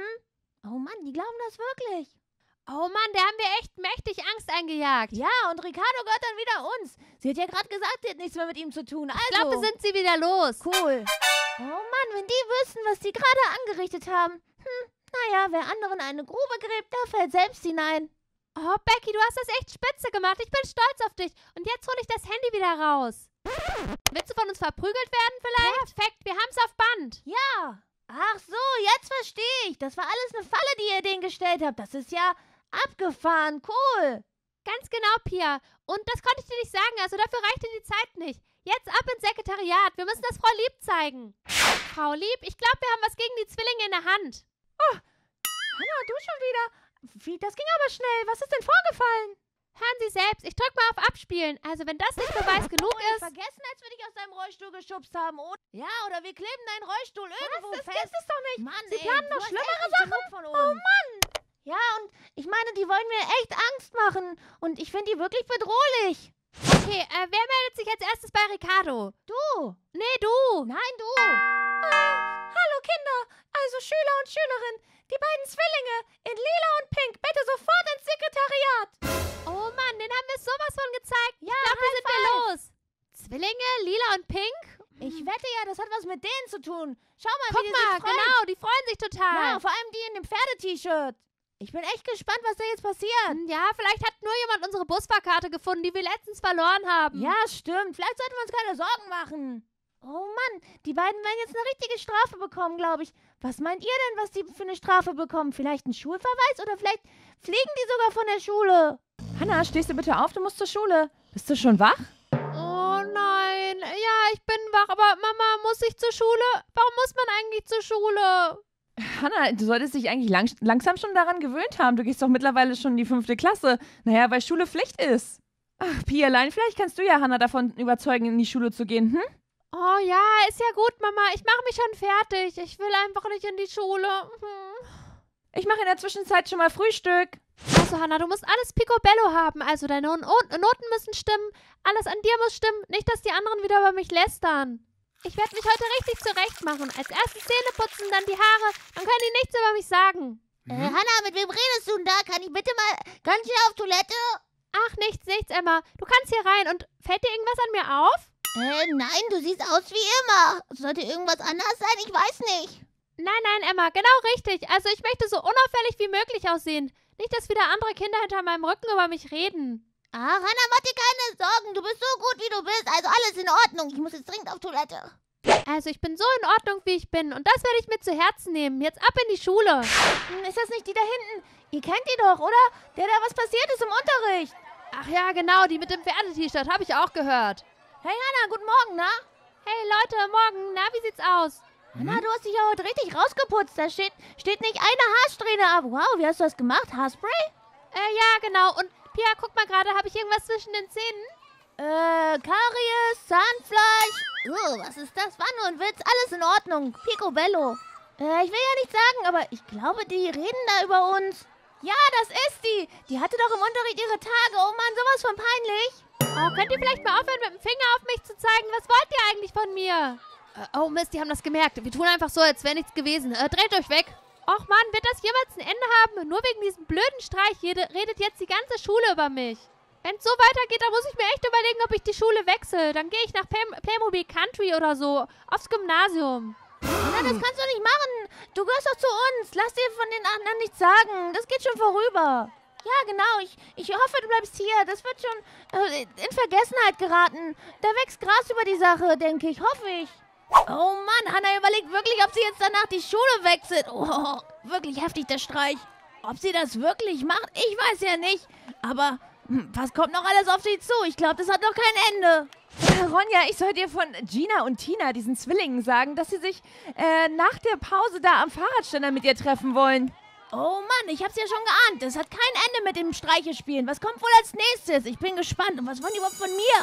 Oh Mann, die glauben das wirklich. Oh Mann, der haben wir echt mächtig Angst eingejagt. Ja, und Ricardo gehört dann wieder uns. Sie hat ja gerade gesagt, sie hat nichts mehr mit ihm zu tun. Also, Ich glaube, wir sind sie wieder los. cool. Oh Mann, wenn die wüssten, was die gerade angerichtet haben. Naja, wer anderen eine Grube gräbt, der fällt selbst hinein. Oh, Becky, du hast das echt spitze gemacht. Ich bin stolz auf dich. Und jetzt hole ich das Handy wieder raus. Willst du von uns verprügelt werden vielleicht? Perfekt, wir haben's auf Band. Ja. Ach so, jetzt verstehe ich. Das war alles eine Falle, die ihr denen gestellt habt. Das ist ja abgefahren. Cool. Ganz genau, Pia. Und das konnte ich dir nicht sagen, also dafür reichte die Zeit nicht. Jetzt ab ins Sekretariat. Wir müssen das Frau Lieb zeigen. Frau Lieb, ich glaube, wir haben was gegen die Zwillinge in der Hand. Hanna, du schon wieder? Wie, das ging aber schnell. Was ist denn vorgefallen? Hören Sie selbst, ich drück mal auf Abspielen. Also wenn das nicht Beweis genug ist... Vergessen, als wir dich aus deinem Rollstuhl geschubst haben, oder? Ja, oder wir kleben deinen Rollstuhl irgendwo Das fest. gibt es doch nicht. Mann, Sie ey, planen du noch hast schlimmere echt nicht Sachen. genug von uns. Oh Mann. Ja, und ich meine, die wollen mir echt Angst machen. Und ich finde die wirklich bedrohlich. Okay, wer meldet sich als erstes bei Ricardo? Du. Nee, du. Nein, du. Hallo Kinder, also Schüler und Schülerinnen. Die beiden Zwillinge in lila und pink, bitte sofort ins Sekretariat. Oh Mann, den haben wir sowas von gezeigt. Ja, ich glaube, wir sind wir High five. los. Zwillinge, lila und pink? Ich wette ja, das hat was mit denen zu tun. Schau mal, Guck wie die mal, sich freuen. genau, die freuen sich total. Ja, vor allem die in dem Pferde-T-Shirt. Ich bin echt gespannt, was da jetzt passiert. Ja, vielleicht hat nur jemand unsere Busfahrkarte gefunden, die wir letztens verloren haben. Ja, stimmt. Vielleicht sollten wir uns keine Sorgen machen. Oh Mann, die beiden werden jetzt eine richtige Strafe bekommen, glaube ich. Was meint ihr denn, was die für eine Strafe bekommen? Vielleicht einen Schulverweis oder vielleicht fliegen die sogar von der Schule? Hanna, stehst du bitte auf, du musst zur Schule. Bist du schon wach? Oh nein, ja, ich bin wach, aber Mama, muss ich zur Schule? Warum muss man eigentlich zur Schule? Hanna, du solltest dich eigentlich langsam schon daran gewöhnt haben. Du gehst doch mittlerweile schon in die 5. Klasse. Naja, weil Schule Pflicht ist. Ach, Pialein, vielleicht kannst du ja Hanna davon überzeugen, in die Schule zu gehen, Oh ja, ist ja gut, Mama. Ich mache mich schon fertig. Ich will einfach nicht in die Schule. Ich mache in der Zwischenzeit schon mal Frühstück. Also, Hanna, du musst alles picobello haben. Also, deine Noten müssen stimmen. Alles an dir muss stimmen. Nicht, dass die anderen wieder über mich lästern. Ich werde mich heute richtig zurechtmachen. Als erstes Zähne putzen, dann die Haare. Dann können die nichts über mich sagen. Hanna, mit wem redest du denn da? Kann ich bitte mal ganz schnell auf Toilette? Ach, nichts, Emma. Du kannst hier rein. Und fällt dir irgendwas an mir auf? Nein, du siehst aus wie immer. Sollte irgendwas anders sein? Ich weiß nicht. Nein, Emma. Genau richtig. Also, ich möchte so unauffällig wie möglich aussehen. Nicht, dass wieder andere Kinder hinter meinem Rücken über mich reden. Ach, Hanna, mach dir keine Sorgen. Du bist so gut, wie du bist. Also alles in Ordnung. Ich muss jetzt dringend auf Toilette. Also, ich bin so in Ordnung, wie ich bin. Und das werde ich mir zu Herzen nehmen. Jetzt ab in die Schule. Ist das nicht die da hinten? Ihr kennt die doch, oder? Der da was passiert ist im Unterricht. Ach ja, genau. Die mit dem Pferde-T-Shirt. Habe ich auch gehört. Hey, Hanna, guten Morgen, na? Hey, Leute, morgen. Na, wie sieht's aus? Hanna, du hast dich ja heute richtig rausgeputzt. Da steht nicht eine Haarsträhne ab. Wow, wie hast du das gemacht? Haarspray? Ja, genau. Und Pia, guck mal gerade. Habe ich irgendwas zwischen den Zähnen? Karies, Zahnfleisch. Was ist das? War nur ein Witz. Alles in Ordnung. Picobello. Ich will ja nichts sagen, aber ich glaube, die reden da über uns. Ja, das ist die. Die hatte doch im Unterricht ihre Tage. Oh Mann, sowas von peinlich. Oh, könnt ihr vielleicht mal aufhören, mit dem Finger auf mich zu zeigen? Was wollt ihr eigentlich von mir? Oh Mist, die haben das gemerkt. Wir tun einfach so, als wäre nichts gewesen. Dreht euch weg. Och Mann, wird das jemals ein Ende haben? Nur wegen diesem blöden Streich hier redet jetzt die ganze Schule über mich. Wenn es so weitergeht, dann muss ich mir echt überlegen, ob ich die Schule wechsle. Dann gehe ich nach Playmobil Country oder so. Aufs Gymnasium. Na, das kannst du nicht machen. Du gehörst doch zu uns. Lass dir von den anderen nichts sagen. Das geht schon vorüber. Ja, genau. Ich hoffe, du bleibst hier. Das wird schon in Vergessenheit geraten. Da wächst Gras über die Sache, denke ich. Hoffe ich. Oh Mann, Hanna überlegt wirklich, ob sie jetzt danach die Schule wechselt. Oh, wirklich heftig, der Streich. Ob sie das wirklich macht, ich weiß ja nicht. Aber was kommt noch alles auf sie zu? Ich glaube, das hat noch kein Ende. Ronja, ich soll dir von Gina und Tina, diesen Zwillingen, sagen, dass sie sich nach der Pause da am Fahrradständer mit ihr treffen wollen. Oh Mann, ich hab's ja schon geahnt. Das hat kein Ende mit dem Streichespielen. Was kommt wohl als nächstes? Ich bin gespannt. Und was wollen die überhaupt von mir?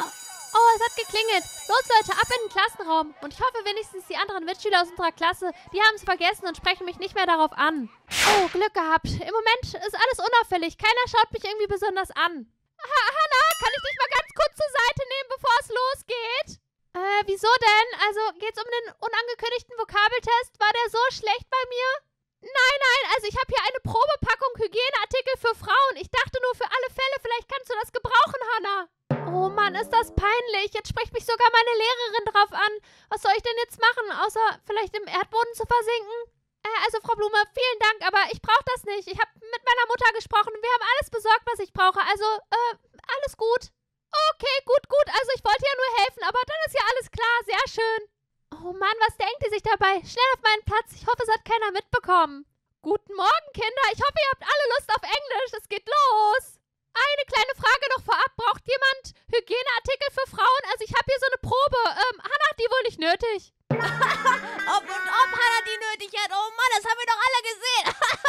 Oh, es hat geklingelt. Los, Leute, ab in den Klassenraum. Und ich hoffe wenigstens, die anderen Mitschüler aus unserer Klasse, die haben es vergessen und sprechen mich nicht mehr darauf an. Oh, Glück gehabt. Im Moment ist alles unauffällig. Keiner schaut mich irgendwie besonders an. Hannah, kann ich dich mal ganz kurz zur Seite nehmen, bevor es losgeht? Wieso denn? Also, geht's um den unangekündigten Vokabeltest? War der so schlecht bei mir? Nein, also ich habe hier eine Probepackung Hygieneartikel für Frauen. Ich dachte nur für alle Fälle, vielleicht kannst du das gebrauchen, Hannah. Oh Mann, ist das peinlich. Jetzt spricht mich sogar meine Lehrerin drauf an. Was soll ich denn jetzt machen, außer vielleicht im Erdboden zu versinken? Also Frau Blume, vielen Dank, aber ich brauche das nicht. Ich habe mit meiner Mutter gesprochen und wir haben alles besorgt, was ich brauche. Also, alles gut. Okay, gut. Also ich wollte ja nur helfen, aber dann ist ja alles klar. Sehr schön. Oh Mann, was denkt die sich dabei? Schnell auf meinen Platz. Ich hoffe, es hat keiner mitbekommen. Guten Morgen, Kinder. Ich hoffe, ihr habt alle Lust auf Englisch. Es geht los. Eine kleine Frage noch vorab. Braucht jemand Hygieneartikel für Frauen? Also ich habe hier so eine Probe. Hannah hat die wohl nicht nötig. Ob Hannah die nötig hat. Oh Mann, das haben wir doch alle gesehen.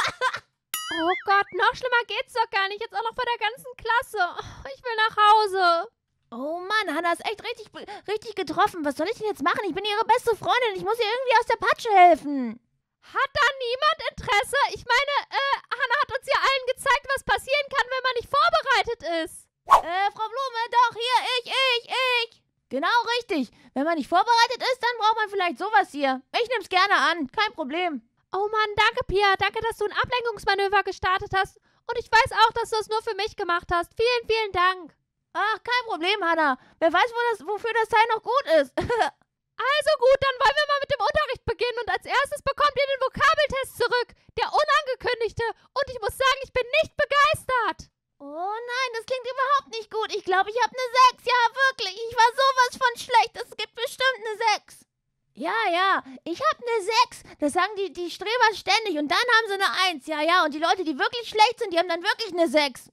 Oh Gott, noch schlimmer geht's doch gar nicht. Jetzt auch noch vor der ganzen Klasse. Ich will nach Hause. Oh Mann, Hannah ist echt richtig getroffen. Was soll ich denn jetzt machen? Ich bin ihre beste Freundin. Ich muss ihr irgendwie aus der Patsche helfen. Hat da niemand Interesse? Ich meine, Hannah hat uns ja allen gezeigt, was passieren kann, wenn man nicht vorbereitet ist. Frau Blume, doch, hier, ich. Genau richtig. Wenn man nicht vorbereitet ist, dann braucht man vielleicht sowas hier. Ich nehm's gerne an, kein Problem. Oh Mann, danke, Pia. Danke, dass du ein Ablenkungsmanöver gestartet hast. Und ich weiß auch, dass du es nur für mich gemacht hast. Vielen, vielen Dank. Ach, kein Problem, Hannah. Wer weiß, wofür das Teil noch gut ist. Also gut, dann wollen wir mal mit dem Unterricht beginnen. Und als erstes bekommt ihr den Vokabeltest zurück. Der unangekündigte. Und ich muss sagen, ich bin nicht begeistert. Oh nein, das klingt überhaupt nicht gut. Ich glaube, ich habe eine 6. Ja, wirklich. Ich war sowas von schlecht. Es gibt bestimmt eine 6. Ja, ich habe eine 6. Das sagen die Streber ständig. Und dann haben sie eine 1. Ja. Und die Leute, die wirklich schlecht sind, die haben dann wirklich eine 6.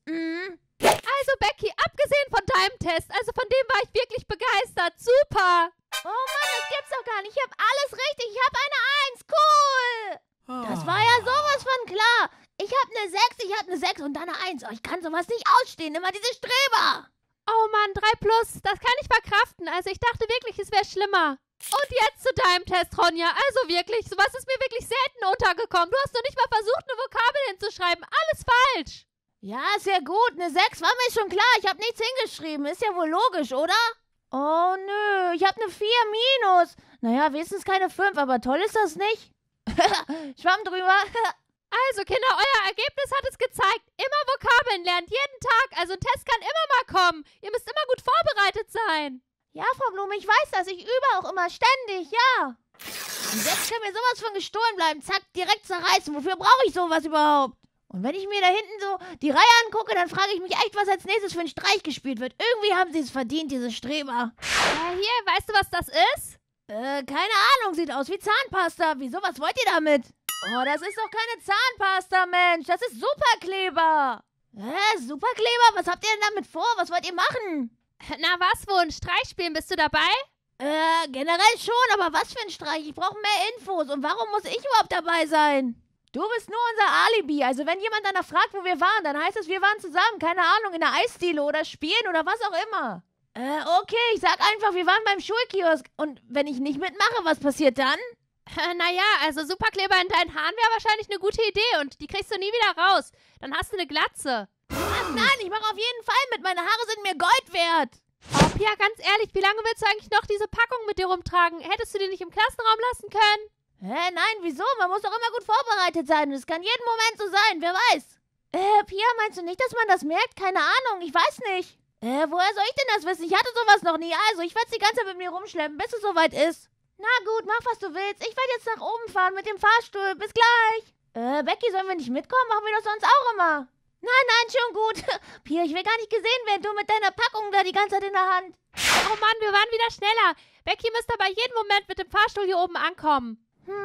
Also, Becky, abgesehen von deinem Test, also von dem war ich wirklich begeistert. Super. Oh Mann, das gibt's doch gar nicht. Ich habe alles richtig. Ich habe eine 1. Cool. Das war ja sowas von klar. Ich habe eine 6, ich habe eine 6 und dann eine 1. Oh, ich kann sowas nicht ausstehen. Immer diese Streber. Oh Mann, 3+, das kann ich verkraften. Also ich dachte wirklich, es wäre schlimmer. Und jetzt zu deinem Test, Ronja. Also wirklich, sowas ist mir wirklich selten untergekommen. Du hast noch nicht mal versucht, eine Vokabel hinzuschreiben. Alles falsch. Ja, sehr gut. Eine 6 war mir schon klar. Ich habe nichts hingeschrieben. Ist ja wohl logisch, oder? Oh, nö. Ich habe eine 4 minus. Naja, wenigstens keine 5, aber toll ist das nicht. Schwamm drüber. Also, Kinder, euer Ergebnis hat es gezeigt. Immer Vokabeln lernt, jeden Tag. Also ein Test kann immer mal kommen. Ihr müsst immer gut vorbereitet sein. Ja, Frau Blume, ich weiß das. Ich übe auch immer ständig, ja. Und jetzt kann mir sowas von gestohlen bleiben. Zack, direkt zerreißen. Wofür brauche ich sowas überhaupt? Und wenn ich mir da hinten so die Reihe angucke, dann frage ich mich echt, was als nächstes für ein Streich gespielt wird. Irgendwie haben sie es verdient, diese Streber. Hier, weißt du, was das ist? Keine Ahnung. Sieht aus wie Zahnpasta. Wieso, was wollt ihr damit? Oh, das ist doch keine Zahnpasta, Mensch. Das ist Superkleber. Superkleber? Was habt ihr denn damit vor? Was wollt ihr machen? Na was, wo ein Streich spielen? Bist du dabei? Generell schon, aber was für ein Streich? Ich brauche mehr Infos. Und warum muss ich überhaupt dabei sein? Du bist nur unser Alibi. Also wenn jemand danach fragt, wo wir waren, dann heißt es, wir waren zusammen, keine Ahnung, in der Eisdiele oder spielen oder was auch immer. Okay, ich sag einfach, wir waren beim Schulkiosk. Und wenn ich nicht mitmache, was passiert dann? Naja, also Superkleber in deinen Haaren wäre wahrscheinlich eine gute Idee und die kriegst du nie wieder raus. Dann hast du eine Glatze. Ach nein, ich mache auf jeden Fall mit. Meine Haare sind mir Gold wert. Oh, Pia, ganz ehrlich, wie lange willst du eigentlich noch diese Packung mit dir rumtragen? Hättest du die nicht im Klassenraum lassen können? Nein, wieso? Man muss doch immer gut vorbereitet sein. Es kann jeden Moment so sein, wer weiß. Pia, meinst du nicht, dass man das merkt? Keine Ahnung, ich weiß nicht. Woher soll ich denn das wissen? Ich hatte sowas noch nie. Also, ich werde es die ganze Zeit mit mir rumschleppen, bis es soweit ist. Na gut, mach, was du willst. Ich werde jetzt nach oben fahren mit dem Fahrstuhl. Bis gleich. Becky, sollen wir nicht mitkommen? Machen wir das sonst auch immer. Nein, schon gut. Pia, ich will gar nicht gesehen werden. Du mit deiner Packung da die ganze Zeit in der Hand. Oh Mann, wir waren wieder schneller. Becky müsste aber jeden Moment mit dem Fahrstuhl hier oben ankommen.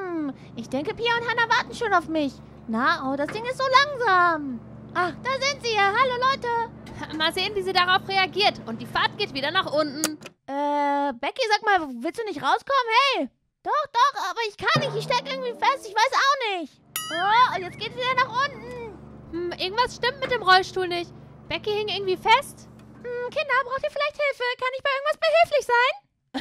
Ich denke, Pia und Hannah warten schon auf mich. Na, oh, das Ding ist so langsam. Ach, da sind sie ja. Hallo, Leute. Mal sehen, wie sie darauf reagiert. Und die Fahrt geht wieder nach unten. Becky, sag mal, willst du nicht rauskommen? Hey! Doch, aber ich kann nicht. Ich steck irgendwie fest. Ich weiß auch nicht. Oh, und jetzt geht's wieder nach unten. Irgendwas stimmt mit dem Rollstuhl nicht. Becky hing irgendwie fest. Kinder, braucht ihr vielleicht Hilfe? Kann ich bei irgendwas behilflich sein?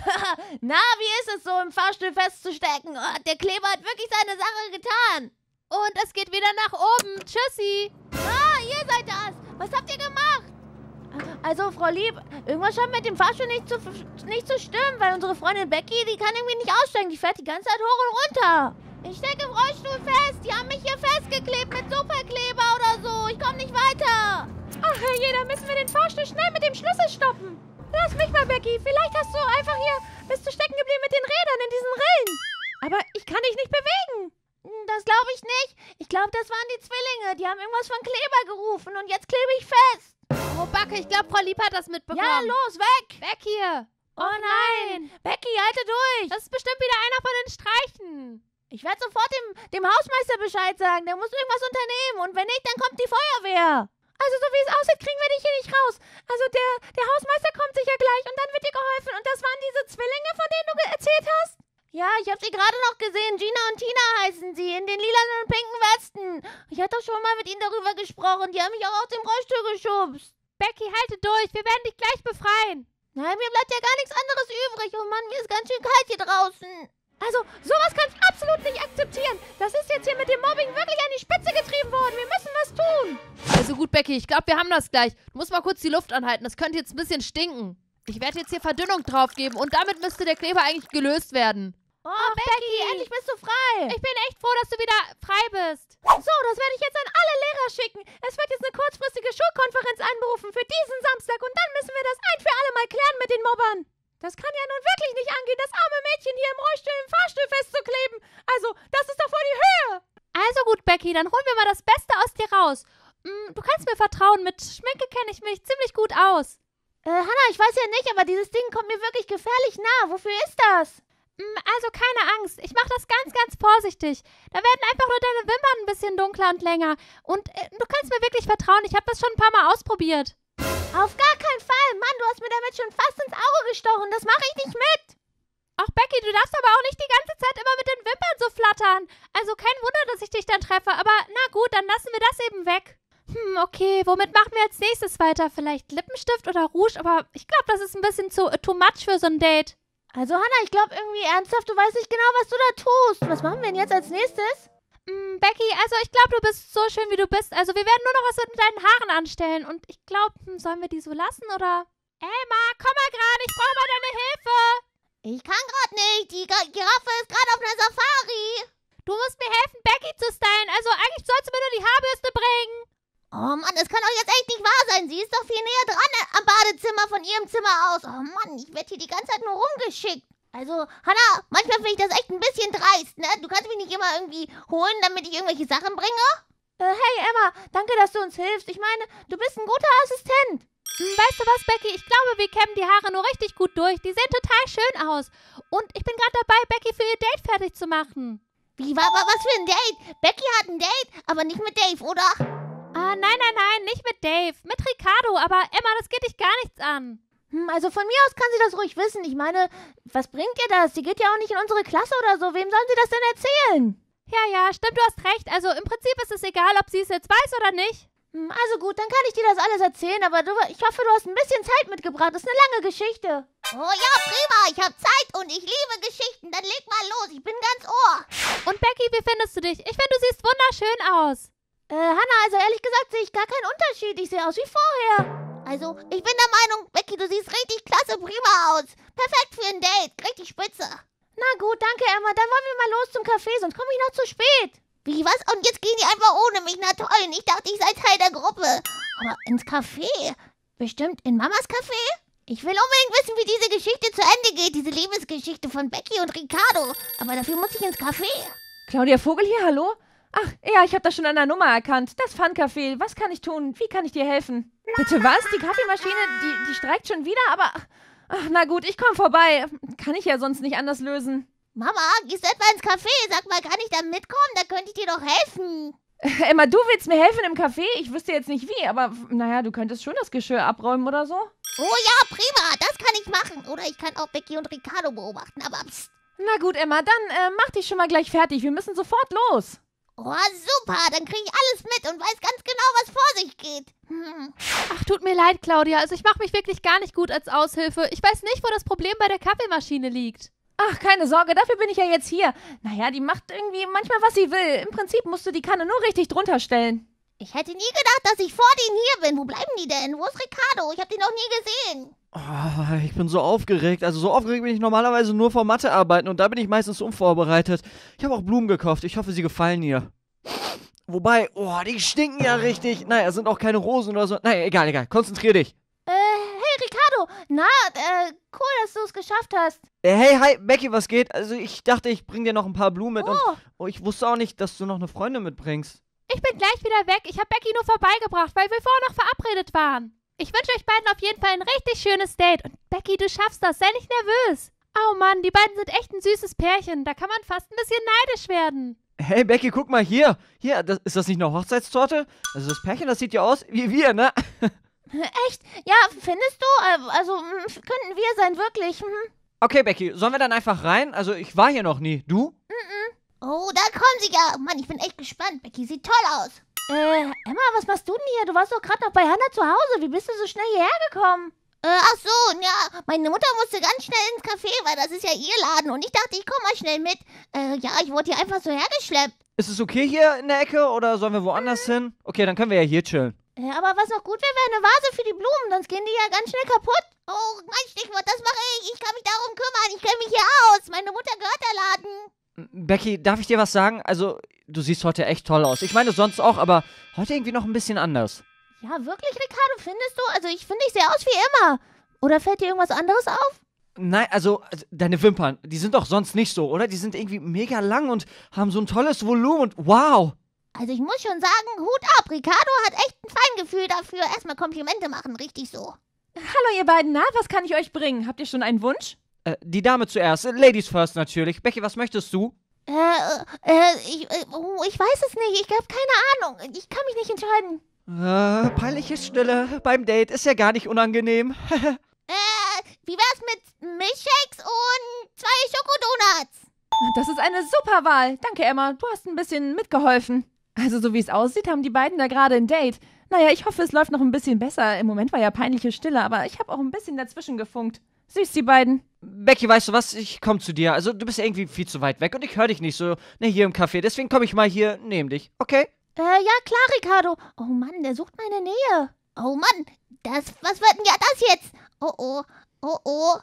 Na, wie ist es so, im Fahrstuhl festzustecken? Oh, der Kleber hat wirklich seine Sache getan. Und es geht wieder nach oben. Tschüssi. Ah, ihr seid das. Was habt ihr gemacht? Also, Frau Lieb, irgendwas scheint mit dem Fahrstuhl nicht zu stimmen, weil unsere Freundin Becky, die kann irgendwie nicht aussteigen. Die fährt die ganze Zeit hoch und runter. Ich stecke im Rollstuhl fest. Die haben mich hier festgeklebt mit Superkleber oder so. Ich komme nicht weiter. Ach, herrje, da müssen wir den Fahrstuhl schnell mit dem Schlüssel stoppen. Lass mich mal, Becky. Vielleicht hast du einfach bist du stecken geblieben mit den Rädern in diesen Rillen. Aber ich kann dich nicht bewegen. Das glaube ich nicht. Ich glaube, das waren die Zwillinge. Die haben irgendwas von Kleber gerufen und jetzt klebe ich fest. Oh, Backe, ich glaube, Frau Lieb hat das mitbekommen. Ja, los, weg. Weg hier. Oh nein. Becky, halte durch. Das ist bestimmt wieder einer von den Streichen. Ich werde sofort dem Hausmeister Bescheid sagen. Der muss irgendwas unternehmen. Und wenn nicht, dann kommt die Feuerwehr. Also so wie es aussieht, kriegen wir dich hier nicht raus. Also der Hausmeister kommt sicher gleich und dann wird dir geholfen. Und das waren diese Zwillinge, von denen du erzählt hast? Ja, ich habe sie gerade noch gesehen. Gina und Tina heißen sie, in den lilanen und pinken Westen. Ich hatte doch schon mal mit ihnen darüber gesprochen. Die haben mich auch aus dem Rollstuhl geschubst. Becky, halte durch. Wir werden dich gleich befreien. Nein, mir bleibt ja gar nichts anderes übrig. Oh Mann, mir ist ganz schön kalt hier draußen. Also, sowas kann ich absolut nicht akzeptieren. Das ist jetzt hier mit dem Mobbing wirklich an die Spitze getrieben worden. Wir müssen was tun. Also gut, Becky, ich glaube, wir haben das gleich. Du musst mal kurz die Luft anhalten. Das könnte jetzt ein bisschen stinken. Ich werde jetzt hier Verdünnung drauf geben und damit müsste der Kleber eigentlich gelöst werden. Oh, Becky, endlich bist du frei. Ich bin echt froh, dass du wieder frei bist. So, das werde ich jetzt an alle Lehrer schicken. Es wird jetzt eine kurzfristige Schulkonferenz einberufen für diesen Samstag und dann müssen wir das ein für alle Mal klären mit den Mobbern. Das kann ja nun wirklich nicht angehen, das arme Mädchen hier im Rollstuhl im Fahrstuhl festzukleben. Also, das ist doch voll die Höhe. Also gut, Becky, dann holen wir mal das Beste aus dir raus. Du kannst mir vertrauen, mit Schminke kenne ich mich ziemlich gut aus. Hannah, ich weiß ja nicht, aber dieses Ding kommt mir wirklich gefährlich nah. Wofür ist das? Also keine Angst, ich mache das ganz, ganz vorsichtig. Da werden einfach nur deine Wimpern ein bisschen dunkler und länger. Und du kannst mir wirklich vertrauen, ich habe das schon ein paar Mal ausprobiert. Auf gar keinen Fall. Mann, du hast mir damit schon fast ins Auge gestochen. Das mache ich nicht mit. Ach, Becky, du darfst aber auch nicht die ganze Zeit immer mit den Wimpern so flattern. Also kein Wunder, dass ich dich dann treffe. Aber na gut, dann lassen wir das eben weg. Okay, womit machen wir als nächstes weiter? Vielleicht Lippenstift oder Rouge? Aber ich glaube, das ist ein bisschen too much für so ein Date. Also, Hannah, ich glaube irgendwie ernsthaft, du weißt nicht genau, was du da tust. Was machen wir denn jetzt als nächstes? Becky, also ich glaube, du bist so schön, wie du bist. Also wir werden nur noch was mit deinen Haaren anstellen. Und ich glaube, sollen wir die so lassen, oder? Elma, komm mal gerade, ich brauche mal deine Hilfe. Ich kann gerade nicht. Die Giraffe ist gerade auf einer Safari. Du musst mir helfen, Becky zu stylen. Also eigentlich sollst du mir nur die Haarbürste bringen. Oh Mann, das kann doch jetzt echt nicht wahr sein. Sie ist doch viel näher dran am Badezimmer von ihrem Zimmer aus. Oh Mann, ich werde hier die ganze Zeit nur rumgeschickt. Also, Hannah, manchmal finde ich das echt ein bisschen dreist, ne? Du kannst mich nicht immer irgendwie holen, damit ich irgendwelche Sachen bringe? Hey Emma, danke, dass du uns hilfst. Ich meine, du bist ein guter Assistent. Weißt du was, Becky? Ich glaube, wir kämmen die Haare nur richtig gut durch. Die sehen total schön aus. Und ich bin gerade dabei, Becky für ihr Date fertig zu machen. Wie, was für ein Date? Becky hat ein Date, aber nicht mit Dave, oder? Nein, nicht mit Dave. Mit Ricardo, aber Emma, das geht dich gar nichts an. Also von mir aus kann sie das ruhig wissen. Ich meine, was bringt ihr das? Sie geht ja auch nicht in unsere Klasse oder so. Wem sollen sie das denn erzählen? Ja, stimmt, du hast recht. Also im Prinzip ist es egal, ob sie es jetzt weiß oder nicht. Also gut, dann kann ich dir das alles erzählen, aber ich hoffe, du hast ein bisschen Zeit mitgebracht. Das ist eine lange Geschichte. Oh ja, prima, ich habe Zeit und ich liebe Geschichten. Dann leg mal los, ich bin ganz Ohr. Und Becky, wie findest du dich? Ich finde, du siehst wunderschön aus. Hannah, also ehrlich gesagt sehe ich gar keinen Unterschied. Ich sehe aus wie vorher. Also, ich bin der Meinung, Becky, du siehst richtig klasse, prima aus. Perfekt für ein Date, richtig spitze. Na gut, danke, Emma. Dann wollen wir mal los zum Café, sonst komme ich noch zu spät. Wie, was? Und jetzt gehen die einfach ohne mich? Na toll, ich dachte, ich sei Teil der Gruppe. Aber ins Café? Bestimmt in Mamas Café? Ich will unbedingt wissen, wie diese Geschichte zu Ende geht, diese Liebesgeschichte von Becky und Ricardo. Aber dafür muss ich ins Café. Claudia Vogel hier, hallo? Ach, ja, ich habe das schon an der Nummer erkannt. Das Fun-Café. Was kann ich tun? Wie kann ich dir helfen? Bitte was? Die Kaffeemaschine, die streikt schon wieder, aber... Ach, na gut, ich komme vorbei. Kann ich ja sonst nicht anders lösen. Mama, gehst du etwa ins Café? Sag mal, kann ich da mitkommen? Da könnte ich dir doch helfen. Emma, du willst mir helfen im Café? Ich wüsste jetzt nicht wie, aber naja, du könntest schon das Geschirr abräumen oder so. Oh ja, prima, das kann ich machen. Oder ich kann auch Becky und Ricardo beobachten, aber pst. Na gut, Emma, dann mach dich schon mal gleich fertig. Wir müssen sofort los. Oh, super, dann kriege ich alles mit und weiß ganz genau, was vor sich geht. Ach, tut mir leid, Claudia. Also ich mache mich wirklich gar nicht gut als Aushilfe. Ich weiß nicht, wo das Problem bei der Kaffeemaschine liegt. Ach, keine Sorge, dafür bin ich ja jetzt hier. Naja, die macht irgendwie manchmal, was sie will. Im Prinzip musst du die Kanne nur richtig drunter stellen. Ich hätte nie gedacht, dass ich vor denen hier bin. Wo bleiben die denn? Wo ist Ricardo? Ich habe die noch nie gesehen. Oh, ich bin so aufgeregt. Also so aufgeregt bin ich normalerweise nur vor Mathearbeiten und da bin ich meistens unvorbereitet. Ich habe auch Blumen gekauft. Ich hoffe, sie gefallen ihr. Wobei, oh, die stinken ja richtig. Naja, sind auch keine Rosen oder so. Naja, egal. Konzentrier dich. Hey Ricardo. Na, cool, dass du es geschafft hast. Hey, hi, Becky, was geht? Also ich dachte, ich bring dir noch ein paar Blumen mit Oh. und ich wusste auch nicht, dass du noch eine Freundin mitbringst. Ich bin gleich wieder weg. Ich habe Becky nur vorbeigebracht, weil wir vorher noch verabredet waren. Ich wünsche euch beiden auf jeden Fall ein richtig schönes Date. Und Becky, du schaffst das. Sei nicht nervös. Oh Mann, die beiden sind echt ein süßes Pärchen. Da kann man fast ein bisschen neidisch werden. Hey, Becky, guck mal hier. Hier, ist das nicht eine Hochzeitstorte? Also das Pärchen, das sieht ja aus wie wir, ne? Echt? Ja, findest du? Also, könnten wir sein, wirklich? Okay, Becky, sollen wir dann einfach rein? Also ich war hier noch nie. Du? Oh, da kommen sie ja. Mann, ich bin echt gespannt. Becky sieht toll aus. Emma, was machst du denn hier? Du warst doch gerade noch bei Hannah zu Hause. Wie bist du so schnell hierher gekommen? Ach so, ja. Meine Mutter musste ganz schnell ins Café, weil das ist ja ihr Laden. Und ich dachte, ich komme mal schnell mit. Ja, ich wurde hier einfach so hergeschleppt. Ist es okay hier in der Ecke oder sollen wir woanders hin? Okay, dann können wir ja hier chillen. Aber was noch gut wäre, wäre eine Vase für die Blumen. Sonst gehen die ja ganz schnell kaputt. Oh, mein Stichwort, das mache ich. Ich kann mich darum kümmern. Ich kenne mich hier aus. Meine Mutter gehört der Laden. Becky, darf ich dir was sagen? Also, du siehst heute echt toll aus. Ich meine sonst auch, aber heute irgendwie noch ein bisschen anders. Ja, wirklich, Ricardo, findest du? Also, ich finde, ich sehe aus wie immer. Oder fällt dir irgendwas anderes auf? Nein, also deine Wimpern, die sind doch sonst nicht so, oder? Die sind irgendwie mega lang und haben so ein tolles Volumen und wow. Also, ich muss schon sagen, Hut ab. Ricardo hat echt ein Feingefühl dafür. Erstmal Komplimente machen, richtig so. Hallo, ihr beiden. Na, was kann ich euch bringen? Habt ihr schon einen Wunsch? Die Dame zuerst. Ladies first natürlich. Becky, was möchtest du? Ich weiß es nicht. Ich habe keine Ahnung. Ich kann mich nicht entscheiden. Peinliche Stille beim Date ist ja gar nicht unangenehm. Wie wär's mit Milchshakes und 2 Schokodonuts? Das ist eine super Wahl. Danke, Emma. Du hast ein bisschen mitgeholfen. Also, so wie es aussieht, haben die beiden da gerade ein Date. Naja, ich hoffe, es läuft noch ein bisschen besser. Im Moment war ja peinliche Stille, aber ich habe auch ein bisschen dazwischen gefunkt. Süß, die beiden. Becky, weißt du was? Ich komm zu dir. Also, du bist irgendwie viel zu weit weg und ich höre dich nicht so, ne, hier im Café. Deswegen komme ich mal hier neben dich, okay? Ja, klar, Ricardo. Oh Mann, der sucht meine Nähe. Oh Mann, was wird denn ja das jetzt? Oh.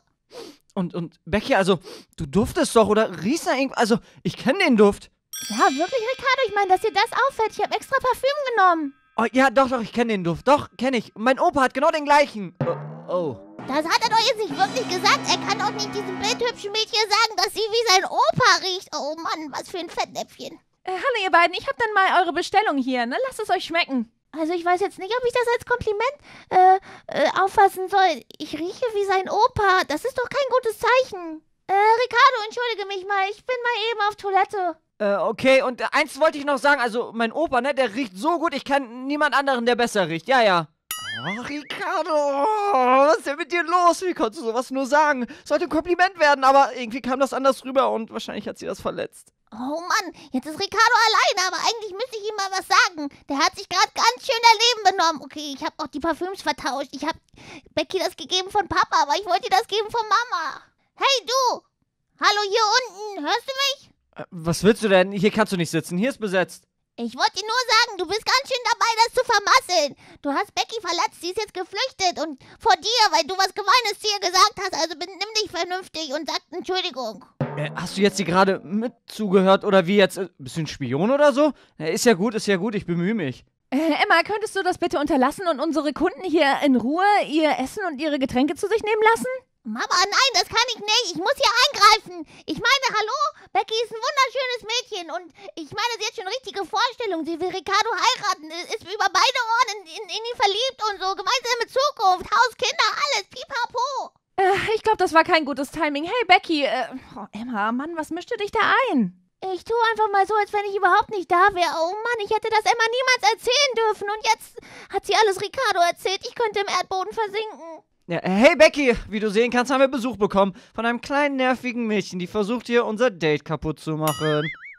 Und Becky, also, du duftest doch oder riechst da irgendwas? Also, ich kenne den Duft. Ja, wirklich, Ricardo? Ich meine, dass dir das auffällt. Ich habe extra Parfüm genommen. Oh, ja, doch, ich kenne den Duft. Doch, kenne ich. Mein Opa hat genau den gleichen. Oh. Das hat er doch jetzt nicht wirklich gesagt. Er kann doch nicht diesem bildhübschen Mädchen sagen, dass sie wie sein Opa riecht. Oh Mann, was für ein Fettnäpfchen. Hallo, ihr beiden. Ich habe dann mal eure Bestellung hier. Ne? Lasst es euch schmecken. Also ich weiß jetzt nicht, ob ich das als Kompliment auffassen soll. Ich rieche wie sein Opa. Das ist doch kein gutes Zeichen. Ricardo, entschuldige mich mal. Ich bin mal eben auf Toilette. Okay, und eins wollte ich noch sagen. Also, mein Opa, ne, der riecht so gut. Ich kenne niemand anderen, der besser riecht. Ja. Oh, Ricardo, was ist denn mit dir los? Wie konntest du sowas nur sagen? Sollte ein Kompliment werden, aber irgendwie kam das anders rüber und wahrscheinlich hat sie das verletzt. Oh Mann, jetzt ist Ricardo alleine, aber eigentlich müsste ich ihm mal was sagen. Der hat sich gerade ganz schön daneben benommen. Okay, ich habe auch die Parfüms vertauscht. Ich habe Becky das gegeben von Papa, aber ich wollte ihr das geben von Mama. Hey, du! Hallo, hier unten. Hörst du mich? Was willst du denn? Hier kannst du nicht sitzen. Hier ist besetzt. Ich wollte dir nur sagen, du bist ganz schön dabei, das zu vermasseln. Du hast Becky verletzt, sie ist jetzt geflüchtet und vor dir, weil du was Gemeines zu ihr gesagt hast. Also nimm dich vernünftig und sag Entschuldigung. Hast du jetzt hier gerade mit zugehört oder wie jetzt? Bist du ein Spion oder so? Ist ja gut, ich bemühe mich. Emma, könntest du das bitte unterlassen und unsere Kunden hier in Ruhe ihr Essen und ihre Getränke zu sich nehmen lassen? Mama, nein, das kann ich nicht. Ich muss hier eingreifen. Ich meine, hallo? Becky ist ein wunderschönes Mädchen und ich meine, sie hat schon richtige Vorstellungen. Sie will Ricardo heiraten, ist über beide Ohren in ihn verliebt und so. Gemeinsame Zukunft, Haus, Kinder, alles, pipapo. Ich glaube, das war kein gutes Timing. Hey, Becky, Emma, Mann, was mischt du dich da ein? Ich tue einfach mal so, als wenn ich überhaupt nicht da wäre. Oh Mann, ich hätte das Emma niemals erzählen dürfen und jetzt hat sie alles Ricardo erzählt. Ich könnte im Erdboden versinken. Ja, hey Becky, wie du sehen kannst, haben wir Besuch bekommen von einem kleinen nervigen Mädchen, die versucht hier unser Date kaputt zu machen.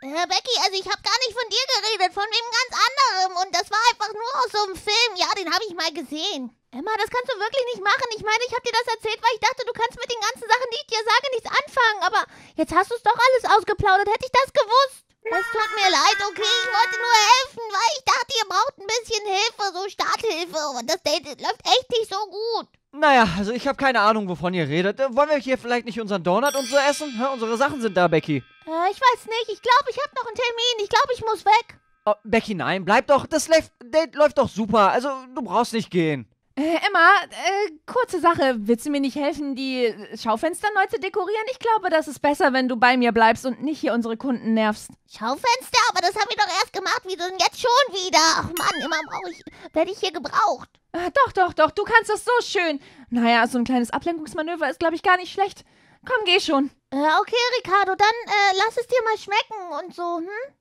Becky, also ich habe gar nicht von dir geredet, von wem ganz anderem. Und das war einfach nur aus so einem Film. Ja, den habe ich mal gesehen. Emma, das kannst du wirklich nicht machen. Ich meine, ich habe dir das erzählt, weil ich dachte, du kannst mit den ganzen Sachen, die ich dir sage, nichts anfangen. Aber jetzt hast du es doch alles ausgeplaudert. Hätte ich das gewusst? Es tut mir leid, okay? Ich wollte nur helfen, weil ich dachte, ihr braucht ein bisschen Hilfe, so Starthilfe. Und das Date läuft echt nicht so gut. Naja, also ich habe keine Ahnung, wovon ihr redet. Wollen wir hier vielleicht nicht unseren Donut und so essen? Unsere Sachen sind da, Becky. Ich weiß nicht. Ich glaube, ich habe noch einen Termin. Ich glaube, ich muss weg. Oh, Becky, nein, bleib doch. Das Date läuft doch super. Also, du brauchst nicht gehen. Emma, kurze Sache. Willst du mir nicht helfen, die Schaufenster neu zu dekorieren? Ich glaube, das ist besser, wenn du bei mir bleibst und nicht hier unsere Kunden nervst. Schaufenster? Aber das habe ich doch erst gemacht. Wieso denn jetzt schon wieder? Ach Mann, immer werde ich hier gebraucht. Doch, du kannst das so schön. Naja, so ein kleines Ablenkungsmanöver ist, glaube ich, gar nicht schlecht. Komm, geh schon. Okay, Ricardo, dann lass es dir mal schmecken und so,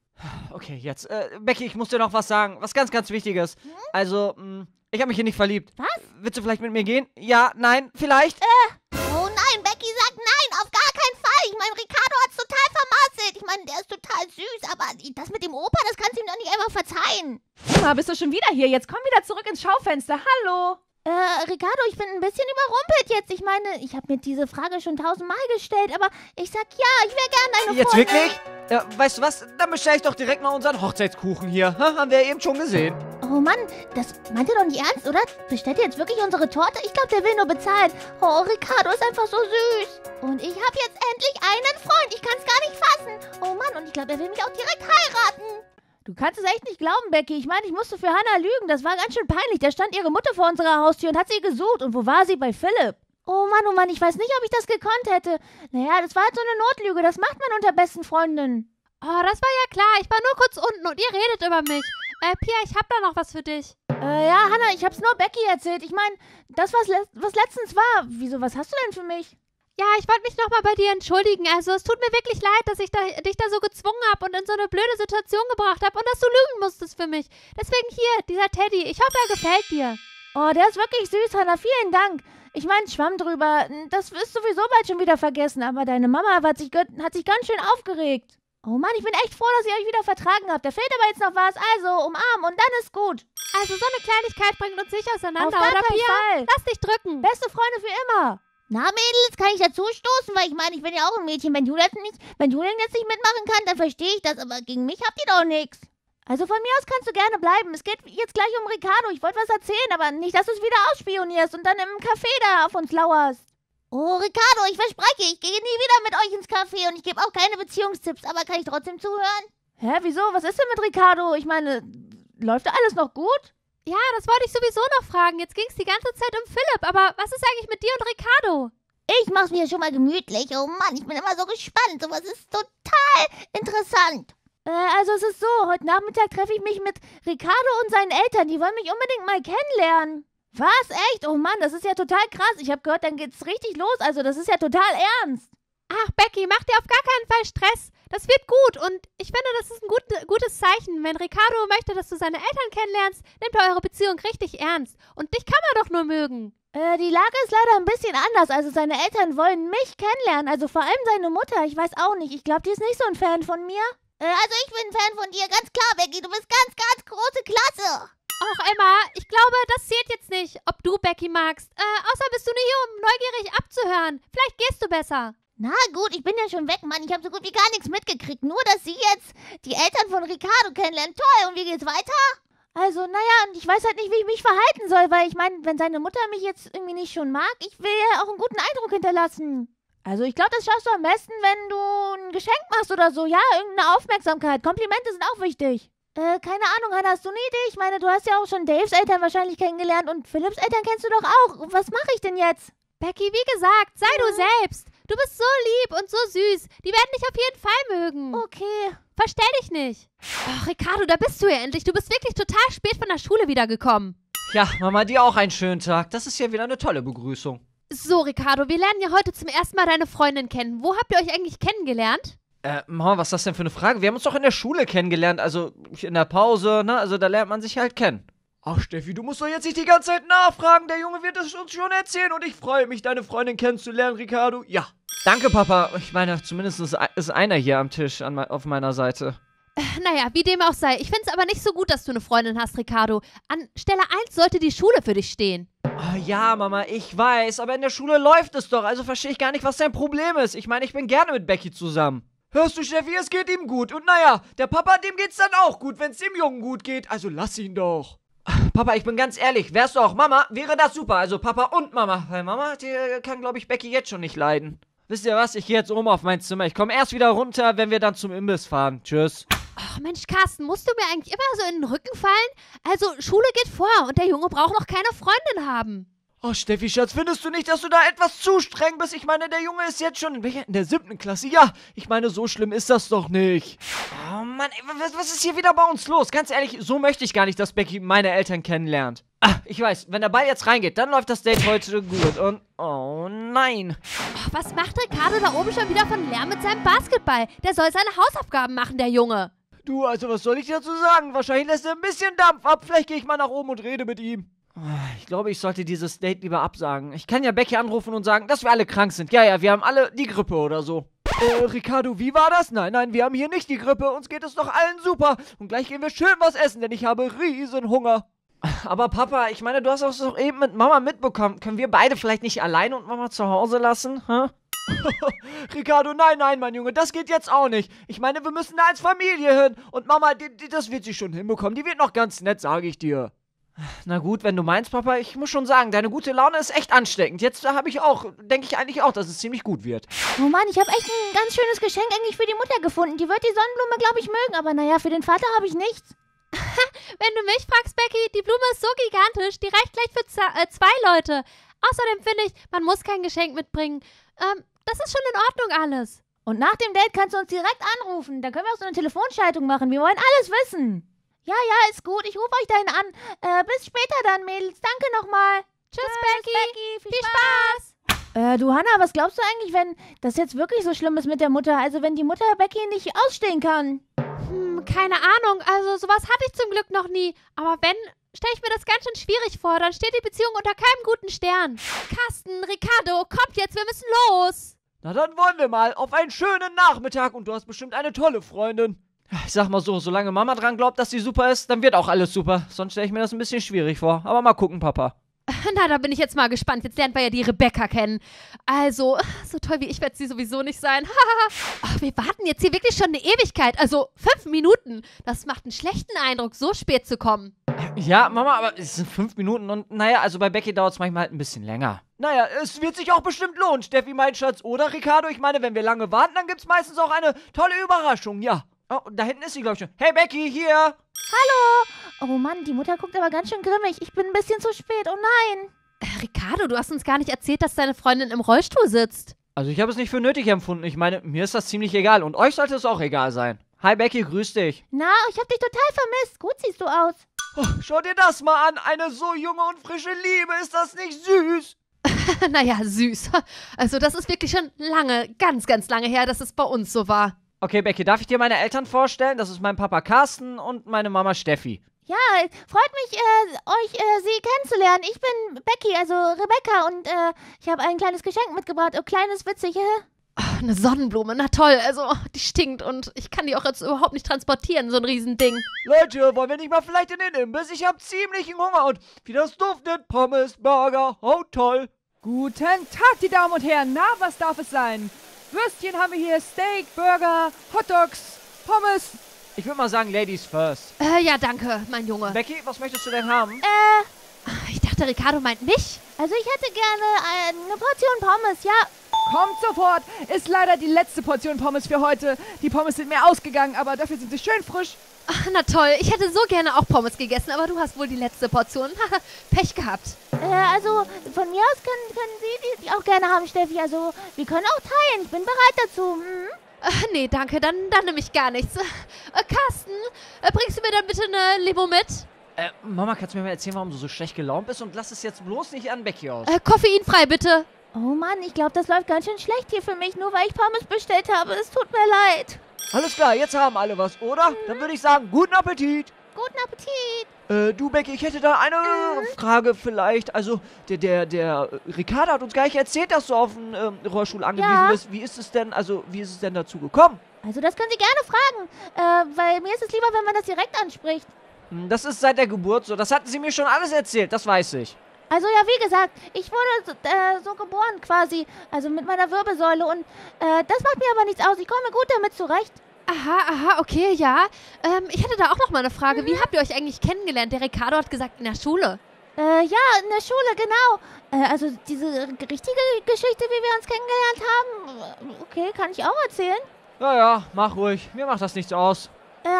Okay, jetzt. Becky, ich muss dir noch was sagen. Was ganz, ganz Wichtiges. Also, ich habe mich hier nicht verliebt. Was? Willst du vielleicht mit mir gehen? Ja, nein, vielleicht? Oh nein, Becky sagt nein, auf gar keinen Fall. Ich meine, Ricardo hat's total vermasselt. Ich meine, der ist total süß, aber das mit dem Opa, das kannst du ihm doch nicht einfach verzeihen. Emma, bist du schon wieder hier? Jetzt komm wieder zurück ins Schaufenster. Hallo. Ricardo, ich bin ein bisschen überrumpelt jetzt. Ich meine, ich habe mir diese Frage schon 1000-mal gestellt, aber ich sag ja, ich wäre gern deine Jetzt Freundin. wirklich? Ja, weißt du was? Dann bestelle ich doch direkt mal unseren Hochzeitskuchen hier. Haben wir eben schon gesehen. Oh Mann, das meint ihr doch nicht ernst, oder? Bestellt ihr jetzt wirklich unsere Torte? Ich glaube, der will nur bezahlen. Oh, Ricardo ist einfach so süß. Und ich habe jetzt endlich einen Freund. Ich kann es gar nicht fassen. Oh Mann, und ich glaube, er will mich auch direkt heiraten. Du kannst es echt nicht glauben, Becky. Ich meine, ich musste für Hannah lügen. Das war ganz schön peinlich. Da stand ihre Mutter vor unserer Haustür und hat sie gesucht. Und wo war sie? Bei Philipp. Oh Mann, ich weiß nicht, ob ich das gekonnt hätte. Naja, das war halt so eine Notlüge. Das macht man unter besten Freundinnen. Oh, das war ja klar. Ich war nur kurz unten und ihr redet über mich. Pia, ich hab da noch was für dich. Ja, Hannah, ich hab's nur Becky erzählt. Ich meine, das, was letztens war. Wieso, was hast du denn für mich? Ja, ich wollte mich nochmal bei dir entschuldigen. Also, es tut mir wirklich leid, dass ich dich da so gezwungen habe und in so eine blöde Situation gebracht habe und dass du lügen musstest für mich. Deswegen hier, dieser Teddy. Ich hoffe, er gefällt dir. Oh, der ist wirklich süß, Hannah. Vielen Dank. Ich meine, Schwamm drüber. Das ist sowieso bald schon wieder vergessen. Aber deine Mama hat sich ganz schön aufgeregt. Oh Mann, ich bin echt froh, dass ihr euch wieder vertragen habt. Da fehlt aber jetzt noch was. Also, umarmen und dann ist gut. Also, so eine Kleinigkeit bringt uns nicht auseinander, Auf gar oder keinen Pia? Fall. Lass dich drücken. Beste Freunde für immer. Na, Mädels, kann ich dazu stoßen? Weil ich meine, ich bin ja auch ein Mädchen. Wenn Julian jetzt nicht mitmachen kann, dann verstehe ich das. Aber gegen mich habt ihr doch nichts. Also von mir aus kannst du gerne bleiben. Es geht jetzt gleich um Ricardo. Ich wollte was erzählen, aber nicht, dass du es wieder ausspionierst und dann im Café da auf uns lauerst. Oh, Ricardo, ich verspreche, ich gehe nie wieder mit euch ins Café und ich gebe auch keine Beziehungstipps. Aber kann ich trotzdem zuhören? Hä, wieso? Was ist denn mit Ricardo? Ich meine, läuft da alles noch gut? Ja, das wollte ich sowieso noch fragen. Jetzt ging es die ganze Zeit um Philipp. Aber was ist eigentlich mit dir und Ricardo? Ich mach's mir schon mal gemütlich. Oh Mann, ich bin immer so gespannt. Sowas ist total interessant. Also es ist so, heute Nachmittag treffe ich mich mit Ricardo und seinen Eltern. Die wollen mich unbedingt mal kennenlernen. Was? Echt? Oh Mann, das ist ja total krass. Ich habe gehört, dann geht's richtig los. Also das ist ja total ernst. Ach, Becky, mach dir auf gar keinen Fall Stress. Das wird gut und ich finde, das ist ein gutes Zeichen. Wenn Ricardo möchte, dass du seine Eltern kennenlernst, nimmt er eure Beziehung richtig ernst. Und dich kann man doch nur mögen. Die Lage ist leider ein bisschen anders. Also seine Eltern wollen mich kennenlernen. Also vor allem seine Mutter. Ich weiß auch nicht. Ich glaube, die ist nicht so ein Fan von mir. Also ich bin ein Fan von dir, ganz klar, Becky. Du bist ganz, ganz große Klasse. Och, Emma, ich glaube, das zählt jetzt nicht, ob du Becky magst. Außer bist du nur hier, um neugierig abzuhören. Vielleicht gehst du besser. Na gut, ich bin ja schon weg, Mann. Ich habe so gut wie gar nichts mitgekriegt. Nur, dass sie jetzt die Eltern von Ricardo kennenlernen. Toll, und wie geht's weiter? Also, naja, und ich weiß halt nicht, wie ich mich verhalten soll, weil ich meine, wenn seine Mutter mich jetzt irgendwie nicht schon mag, ich will ja auch einen guten Eindruck hinterlassen. Also, ich glaube, das schaffst du am besten, wenn du ein Geschenk machst oder so. Ja, irgendeine Aufmerksamkeit. Komplimente sind auch wichtig. Keine Ahnung, Hannah, hast du eine Idee? Ich meine, du hast ja auch schon Daves Eltern wahrscheinlich kennengelernt und Philipps Eltern kennst du doch auch. Was mache ich denn jetzt? Becky, wie gesagt, sei du selbst. Du bist so lieb und so süß. Die werden dich auf jeden Fall mögen. Okay. Verstell dich nicht. Oh, Ricardo, da bist du ja endlich. Du bist wirklich total spät von der Schule wiedergekommen. Ja, Mama, dir auch einen schönen Tag. Das ist ja wieder eine tolle Begrüßung. So, Ricardo, wir lernen ja heute zum ersten Mal deine Freundin kennen. Wo habt ihr euch eigentlich kennengelernt? Mama, was ist das denn für eine Frage? Wir haben uns doch in der Schule kennengelernt, also in der Pause, ne? Also da lernt man sich halt kennen. Ach, Steffi, du musst doch jetzt nicht die ganze Zeit nachfragen. Der Junge wird es uns schon erzählen und ich freue mich, deine Freundin kennenzulernen, Ricardo. Ja. Danke, Papa. Ich meine, zumindest ist einer hier am Tisch auf meiner Seite. Naja, wie dem auch sei. Ich finde es aber nicht so gut, dass du eine Freundin hast, Ricardo. An Stelle 1 sollte die Schule für dich stehen. Oh, ja, Mama, ich weiß, aber in der Schule läuft es doch, also verstehe ich gar nicht, was dein Problem ist. Ich meine, ich bin gerne mit Becky zusammen. Hörst du, Steffi, es geht ihm gut. Und naja, der Papa, dem geht's dann auch gut, wenn es dem Jungen gut geht. Also lass ihn doch. Papa, ich bin ganz ehrlich, wärst du auch Mama, wäre das super. Also Papa und Mama. Weil Mama, die kann, glaube ich, Becky jetzt schon nicht leiden. Wisst ihr was, ich gehe jetzt oben auf mein Zimmer. Ich komme erst wieder runter, wenn wir dann zum Imbiss fahren. Tschüss. Ach Mensch, Carsten, musst du mir eigentlich immer so in den Rücken fallen? Also, Schule geht vor und der Junge braucht noch keine Freundin haben. Oh, Steffi, Schatz, findest du nicht, dass du da etwas zu streng bist? Ich meine, der Junge ist jetzt schon in der 7. Klasse. Ja, ich meine, so schlimm ist das doch nicht. Oh Mann, ey, was ist hier wieder bei uns los? Ganz ehrlich, so möchte ich gar nicht, dass Becky meine Eltern kennenlernt. Ah, ich weiß, wenn der Ball jetzt reingeht, dann läuft das Date heute gut. Und, oh nein. Ach, was macht Ricardo da oben schon wieder von Lärm mit seinem Basketball? Der soll seine Hausaufgaben machen, der Junge. Du, also was soll ich dazu sagen? Wahrscheinlich lässt er ein bisschen Dampf ab. Vielleicht gehe ich mal nach oben und rede mit ihm. Ich glaube, ich sollte dieses Date lieber absagen. Ich kann ja Becky anrufen und sagen, dass wir alle krank sind. Ja, wir haben alle die Grippe oder so. Ricardo, wie war das? Nein, wir haben hier nicht die Grippe. Uns geht es doch allen super. Und gleich gehen wir schön was essen, denn ich habe riesen Hunger. Aber Papa, ich meine, du hast es doch eben mit Mama mitbekommen. Können wir beide vielleicht nicht alleine und Mama zu Hause lassen? Hä? Ricardo, nein, mein Junge, das geht jetzt auch nicht. Ich meine, wir müssen da als Familie hin. Und Mama, das wird sie schon hinbekommen. Die wird noch ganz nett, sage ich dir. Na gut, wenn du meinst, Papa, ich muss schon sagen, deine gute Laune ist echt ansteckend. Jetzt denke ich eigentlich auch, dass es ziemlich gut wird. Oh Mann, ich habe echt ein ganz schönes Geschenk eigentlich für die Mutter gefunden. Die wird die Sonnenblume, glaube ich, mögen. Aber naja, für den Vater habe ich nichts. Wenn du mich fragst, Becky, die Blume ist so gigantisch, die reicht gleich für 2 Leute. Außerdem finde ich, man muss kein Geschenk mitbringen. Das ist schon in Ordnung alles. Und nach dem Date kannst du uns direkt anrufen. Dann können wir auch so eine Telefonschaltung machen. Wir wollen alles wissen. Ja, ist gut. Ich rufe euch dahin an. Bis später dann, Mädels. Danke nochmal. Tschüss, Becky. Viel Spaß. Du, Hannah, was glaubst du eigentlich, wenn das jetzt wirklich so schlimm ist mit der Mutter? Also, wenn die Mutter Becky nicht ausstehen kann? Keine Ahnung. Also, sowas hatte ich zum Glück noch nie. Aber wenn, stelle ich mir das ganz schön schwierig vor. Dann steht die Beziehung unter keinem guten Stern. Carsten, Ricardo, kommt jetzt. Wir müssen los. Na, dann wollen wir mal auf einen schönen Nachmittag. Und du hast bestimmt eine tolle Freundin. Ich sag mal so, solange Mama dran glaubt, dass sie super ist, dann wird auch alles super. Sonst stelle ich mir das ein bisschen schwierig vor. Aber mal gucken, Papa. Na, da bin ich jetzt mal gespannt. Jetzt lernt wir ja die Rebecca kennen. Also, so toll wie ich werde sie sowieso nicht sein. Ach, wir warten jetzt hier wirklich schon eine Ewigkeit. Also 5 Minuten. Das macht einen schlechten Eindruck, so spät zu kommen. Ja, Mama, aber es sind 5 Minuten und naja, also bei Becky dauert es manchmal halt ein bisschen länger. Naja, es wird sich auch bestimmt lohnen, Steffi, mein Schatz. Oder, Ricardo? Ich meine, wenn wir lange warten, dann gibt's meistens auch eine tolle Überraschung, ja. Oh, da hinten ist sie, glaube ich, schon. Hey, Becky, hier! Hallo! Oh Mann, die Mutter guckt aber ganz schön grimmig. Ich bin ein bisschen zu spät. Oh nein! Ricardo, du hast uns gar nicht erzählt, dass deine Freundin im Rollstuhl sitzt. Also ich habe es nicht für nötig empfunden. Ich meine, mir ist das ziemlich egal. Und euch sollte es auch egal sein. Hi, Becky, grüß dich. Na, ich hab dich total vermisst. Gut siehst du aus. Oh, schau dir das mal an. Eine so junge und frische Liebe. Ist das nicht süß? Naja, süß. Also das ist wirklich schon lange, ganz, ganz lange her, dass es bei uns so war. Okay, Becky, darf ich dir meine Eltern vorstellen? Das ist mein Papa Carsten und meine Mama Steffi. Ja, freut mich, Sie kennenzulernen. Ich bin Becky, also Rebecca, und ich habe ein kleines Geschenk mitgebracht. Oh, kleines, witzig, Ach, eine Sonnenblume, na toll. Also, die stinkt und ich kann die auch jetzt überhaupt nicht transportieren, so ein Riesending. Leute, wollen wir nicht mal vielleicht in den Imbiss? Ich habe ziemlichen Hunger und wie das duftet. Pommes, Burger, oh toll. Guten Tag, die Damen und Herren. Na, was darf es sein? Würstchen haben wir hier, Steak, Burger, Hotdogs, Pommes. Ich würde mal sagen, Ladies first. Ja, danke, mein Junge. Becky, was möchtest du denn haben? Ich dachte, Ricardo meint mich. Also ich hätte gerne eine Portion Pommes, ja. Kommt sofort. Ist leider die letzte Portion Pommes für heute. Die Pommes sind mir ausgegangen, aber dafür sind sie schön frisch. Ach, na toll, ich hätte so gerne auch Pommes gegessen, aber du hast wohl die letzte Portion. Pech gehabt. Also von mir aus können Sie die auch gerne haben, Steffi. Also wir können auch teilen. Ich bin bereit dazu. Nee, danke, dann nehme ich gar nichts. Carsten, bringst du mir dann bitte eine Limo mit? Mama, kannst du mir mal erzählen, warum du so schlecht gelaunt bist? Und lass es jetzt bloß nicht an Becky aus. Koffeinfrei, bitte. Oh Mann, ich glaube, das läuft ganz schön schlecht hier für mich, nur weil ich Pommes bestellt habe. Es tut mir leid. Alles klar, jetzt haben alle was, oder? Dann würde ich sagen, guten Appetit. Guten Appetit. Du, Becky, ich hätte da eine Frage vielleicht. Also, der Ricardo hat uns gar nicht erzählt, dass du auf den Rollstuhl angewiesen bist. Wie ist es denn dazu gekommen? Also das können Sie gerne fragen, weil mir ist es lieber, wenn man das direkt anspricht. Das ist seit der Geburt so. Das hatten sie mir schon alles erzählt, das weiß ich. Also ja, wie gesagt, ich wurde so geboren quasi, also mit meiner Wirbelsäule und das macht mir aber nichts aus. Ich komme gut damit zurecht. Aha, okay, ja. Ich hätte da auch noch mal eine Frage. Wie habt ihr euch eigentlich kennengelernt? Der Ricardo hat gesagt, in der Schule. Ja, in der Schule, genau. Also diese richtige Geschichte, wie wir uns kennengelernt haben, okay, kann ich auch erzählen. Ja, mach ruhig. Mir macht das nichts aus.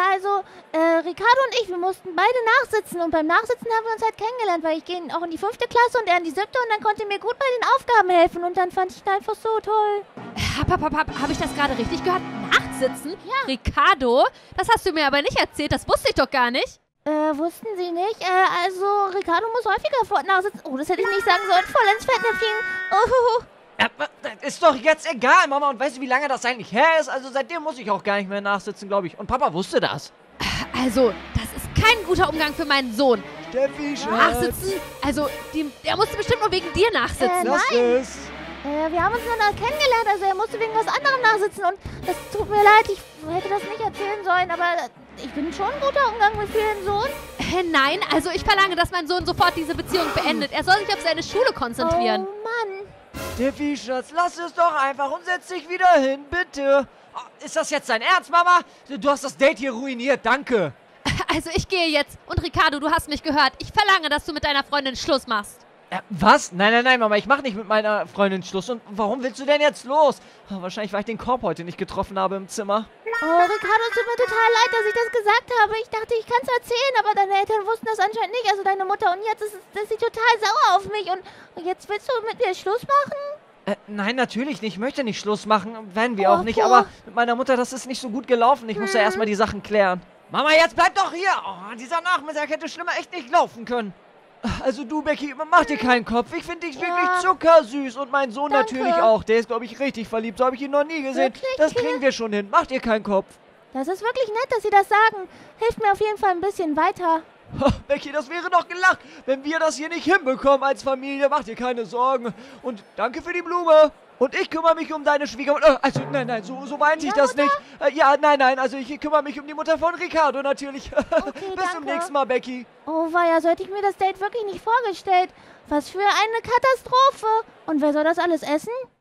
Ricardo und ich, wir mussten beide nachsitzen und beim Nachsitzen haben wir uns halt kennengelernt, weil ich gehe auch in die 5. Klasse und er in die 7. und dann konnte er mir gut bei den Aufgaben helfen und dann fand ich ihn einfach so toll. Hab ich das gerade richtig gehört? Nachsitzen? Ja. Ricardo? Das hast du mir aber nicht erzählt, das wusste ich doch gar nicht. Wussten Sie nicht? Also Ricardo muss häufiger nachsitzen. Oh, das hätte ich nicht sagen sollen. Voll ins Fettnäpfchen. Oh. Ja, das ist doch jetzt egal, Mama. Und weißt du, wie lange das eigentlich her ist? Also seitdem muss ich auch gar nicht mehr nachsitzen, glaube ich. Und Papa wusste das. Also, das ist kein guter Umgang für meinen Sohn. Steffi, Schatz. Nachsitzen? Also, der musste bestimmt nur wegen dir nachsitzen. Lass es. Wir haben uns nur noch kennengelernt, also er musste wegen was anderem nachsitzen und das tut mir leid, ich hätte das nicht erzählen sollen, aber ich bin schon ein guter Umgang mit Ihren Sohn. Nein, also ich verlange, dass mein Sohn sofort diese Beziehung beendet. Er soll sich auf seine Schule konzentrieren. Oh Mann. Steffi, Schatz, lass es doch einfach und setz dich wieder hin, bitte. Oh, ist das jetzt dein Ernst, Mama? Du hast das Date hier ruiniert, danke. Also ich gehe jetzt. Und Ricardo, du hast mich gehört. Ich verlange, dass du mit deiner Freundin Schluss machst. Was? Nein, Mama, ich mache nicht mit meiner Freundin Schluss. Und warum willst du denn jetzt los? Oh, wahrscheinlich, weil ich den Korb heute nicht getroffen habe im Zimmer. Oh, Ricardo, es tut mir total leid, dass ich das gesagt habe. Ich dachte, ich kann es erzählen, aber deine Eltern wussten das anscheinend nicht, also deine Mutter. Und jetzt ist sie total sauer auf mich. Und jetzt willst du mit mir Schluss machen? Nein, natürlich nicht. Ich möchte nicht Schluss machen. Werden wir auch nicht. Aber mit meiner Mutter, das ist nicht so gut gelaufen. Ich muss ja erstmal die Sachen klären. Mama, jetzt bleib doch hier. Oh, dieser Nachmittag hätte schlimmer echt nicht laufen können. Also du, Becky, mach dir keinen Kopf. Ich finde dich wirklich zuckersüß. Und mein Sohn natürlich auch. Der ist, glaube ich, richtig verliebt. So habe ich ihn noch nie gesehen. Wirklich? Das kriegen wir schon hin. Mach dir keinen Kopf. Das ist wirklich nett, dass Sie das sagen. Hilft mir auf jeden Fall ein bisschen weiter. Becky, das wäre doch gelacht, wenn wir das hier nicht hinbekommen als Familie. Mach dir keine Sorgen. Und danke für die Blume. Und ich kümmere mich um deine Schwiegermutter. Also, nein, so meinte ich das nicht. Nein, also ich kümmere mich um die Mutter von Ricardo natürlich. Okay, Bis zum nächsten Mal, Becky. Oh weia, so hätte ich mir das Date wirklich nicht vorgestellt. Was für eine Katastrophe. Und wer soll das alles essen?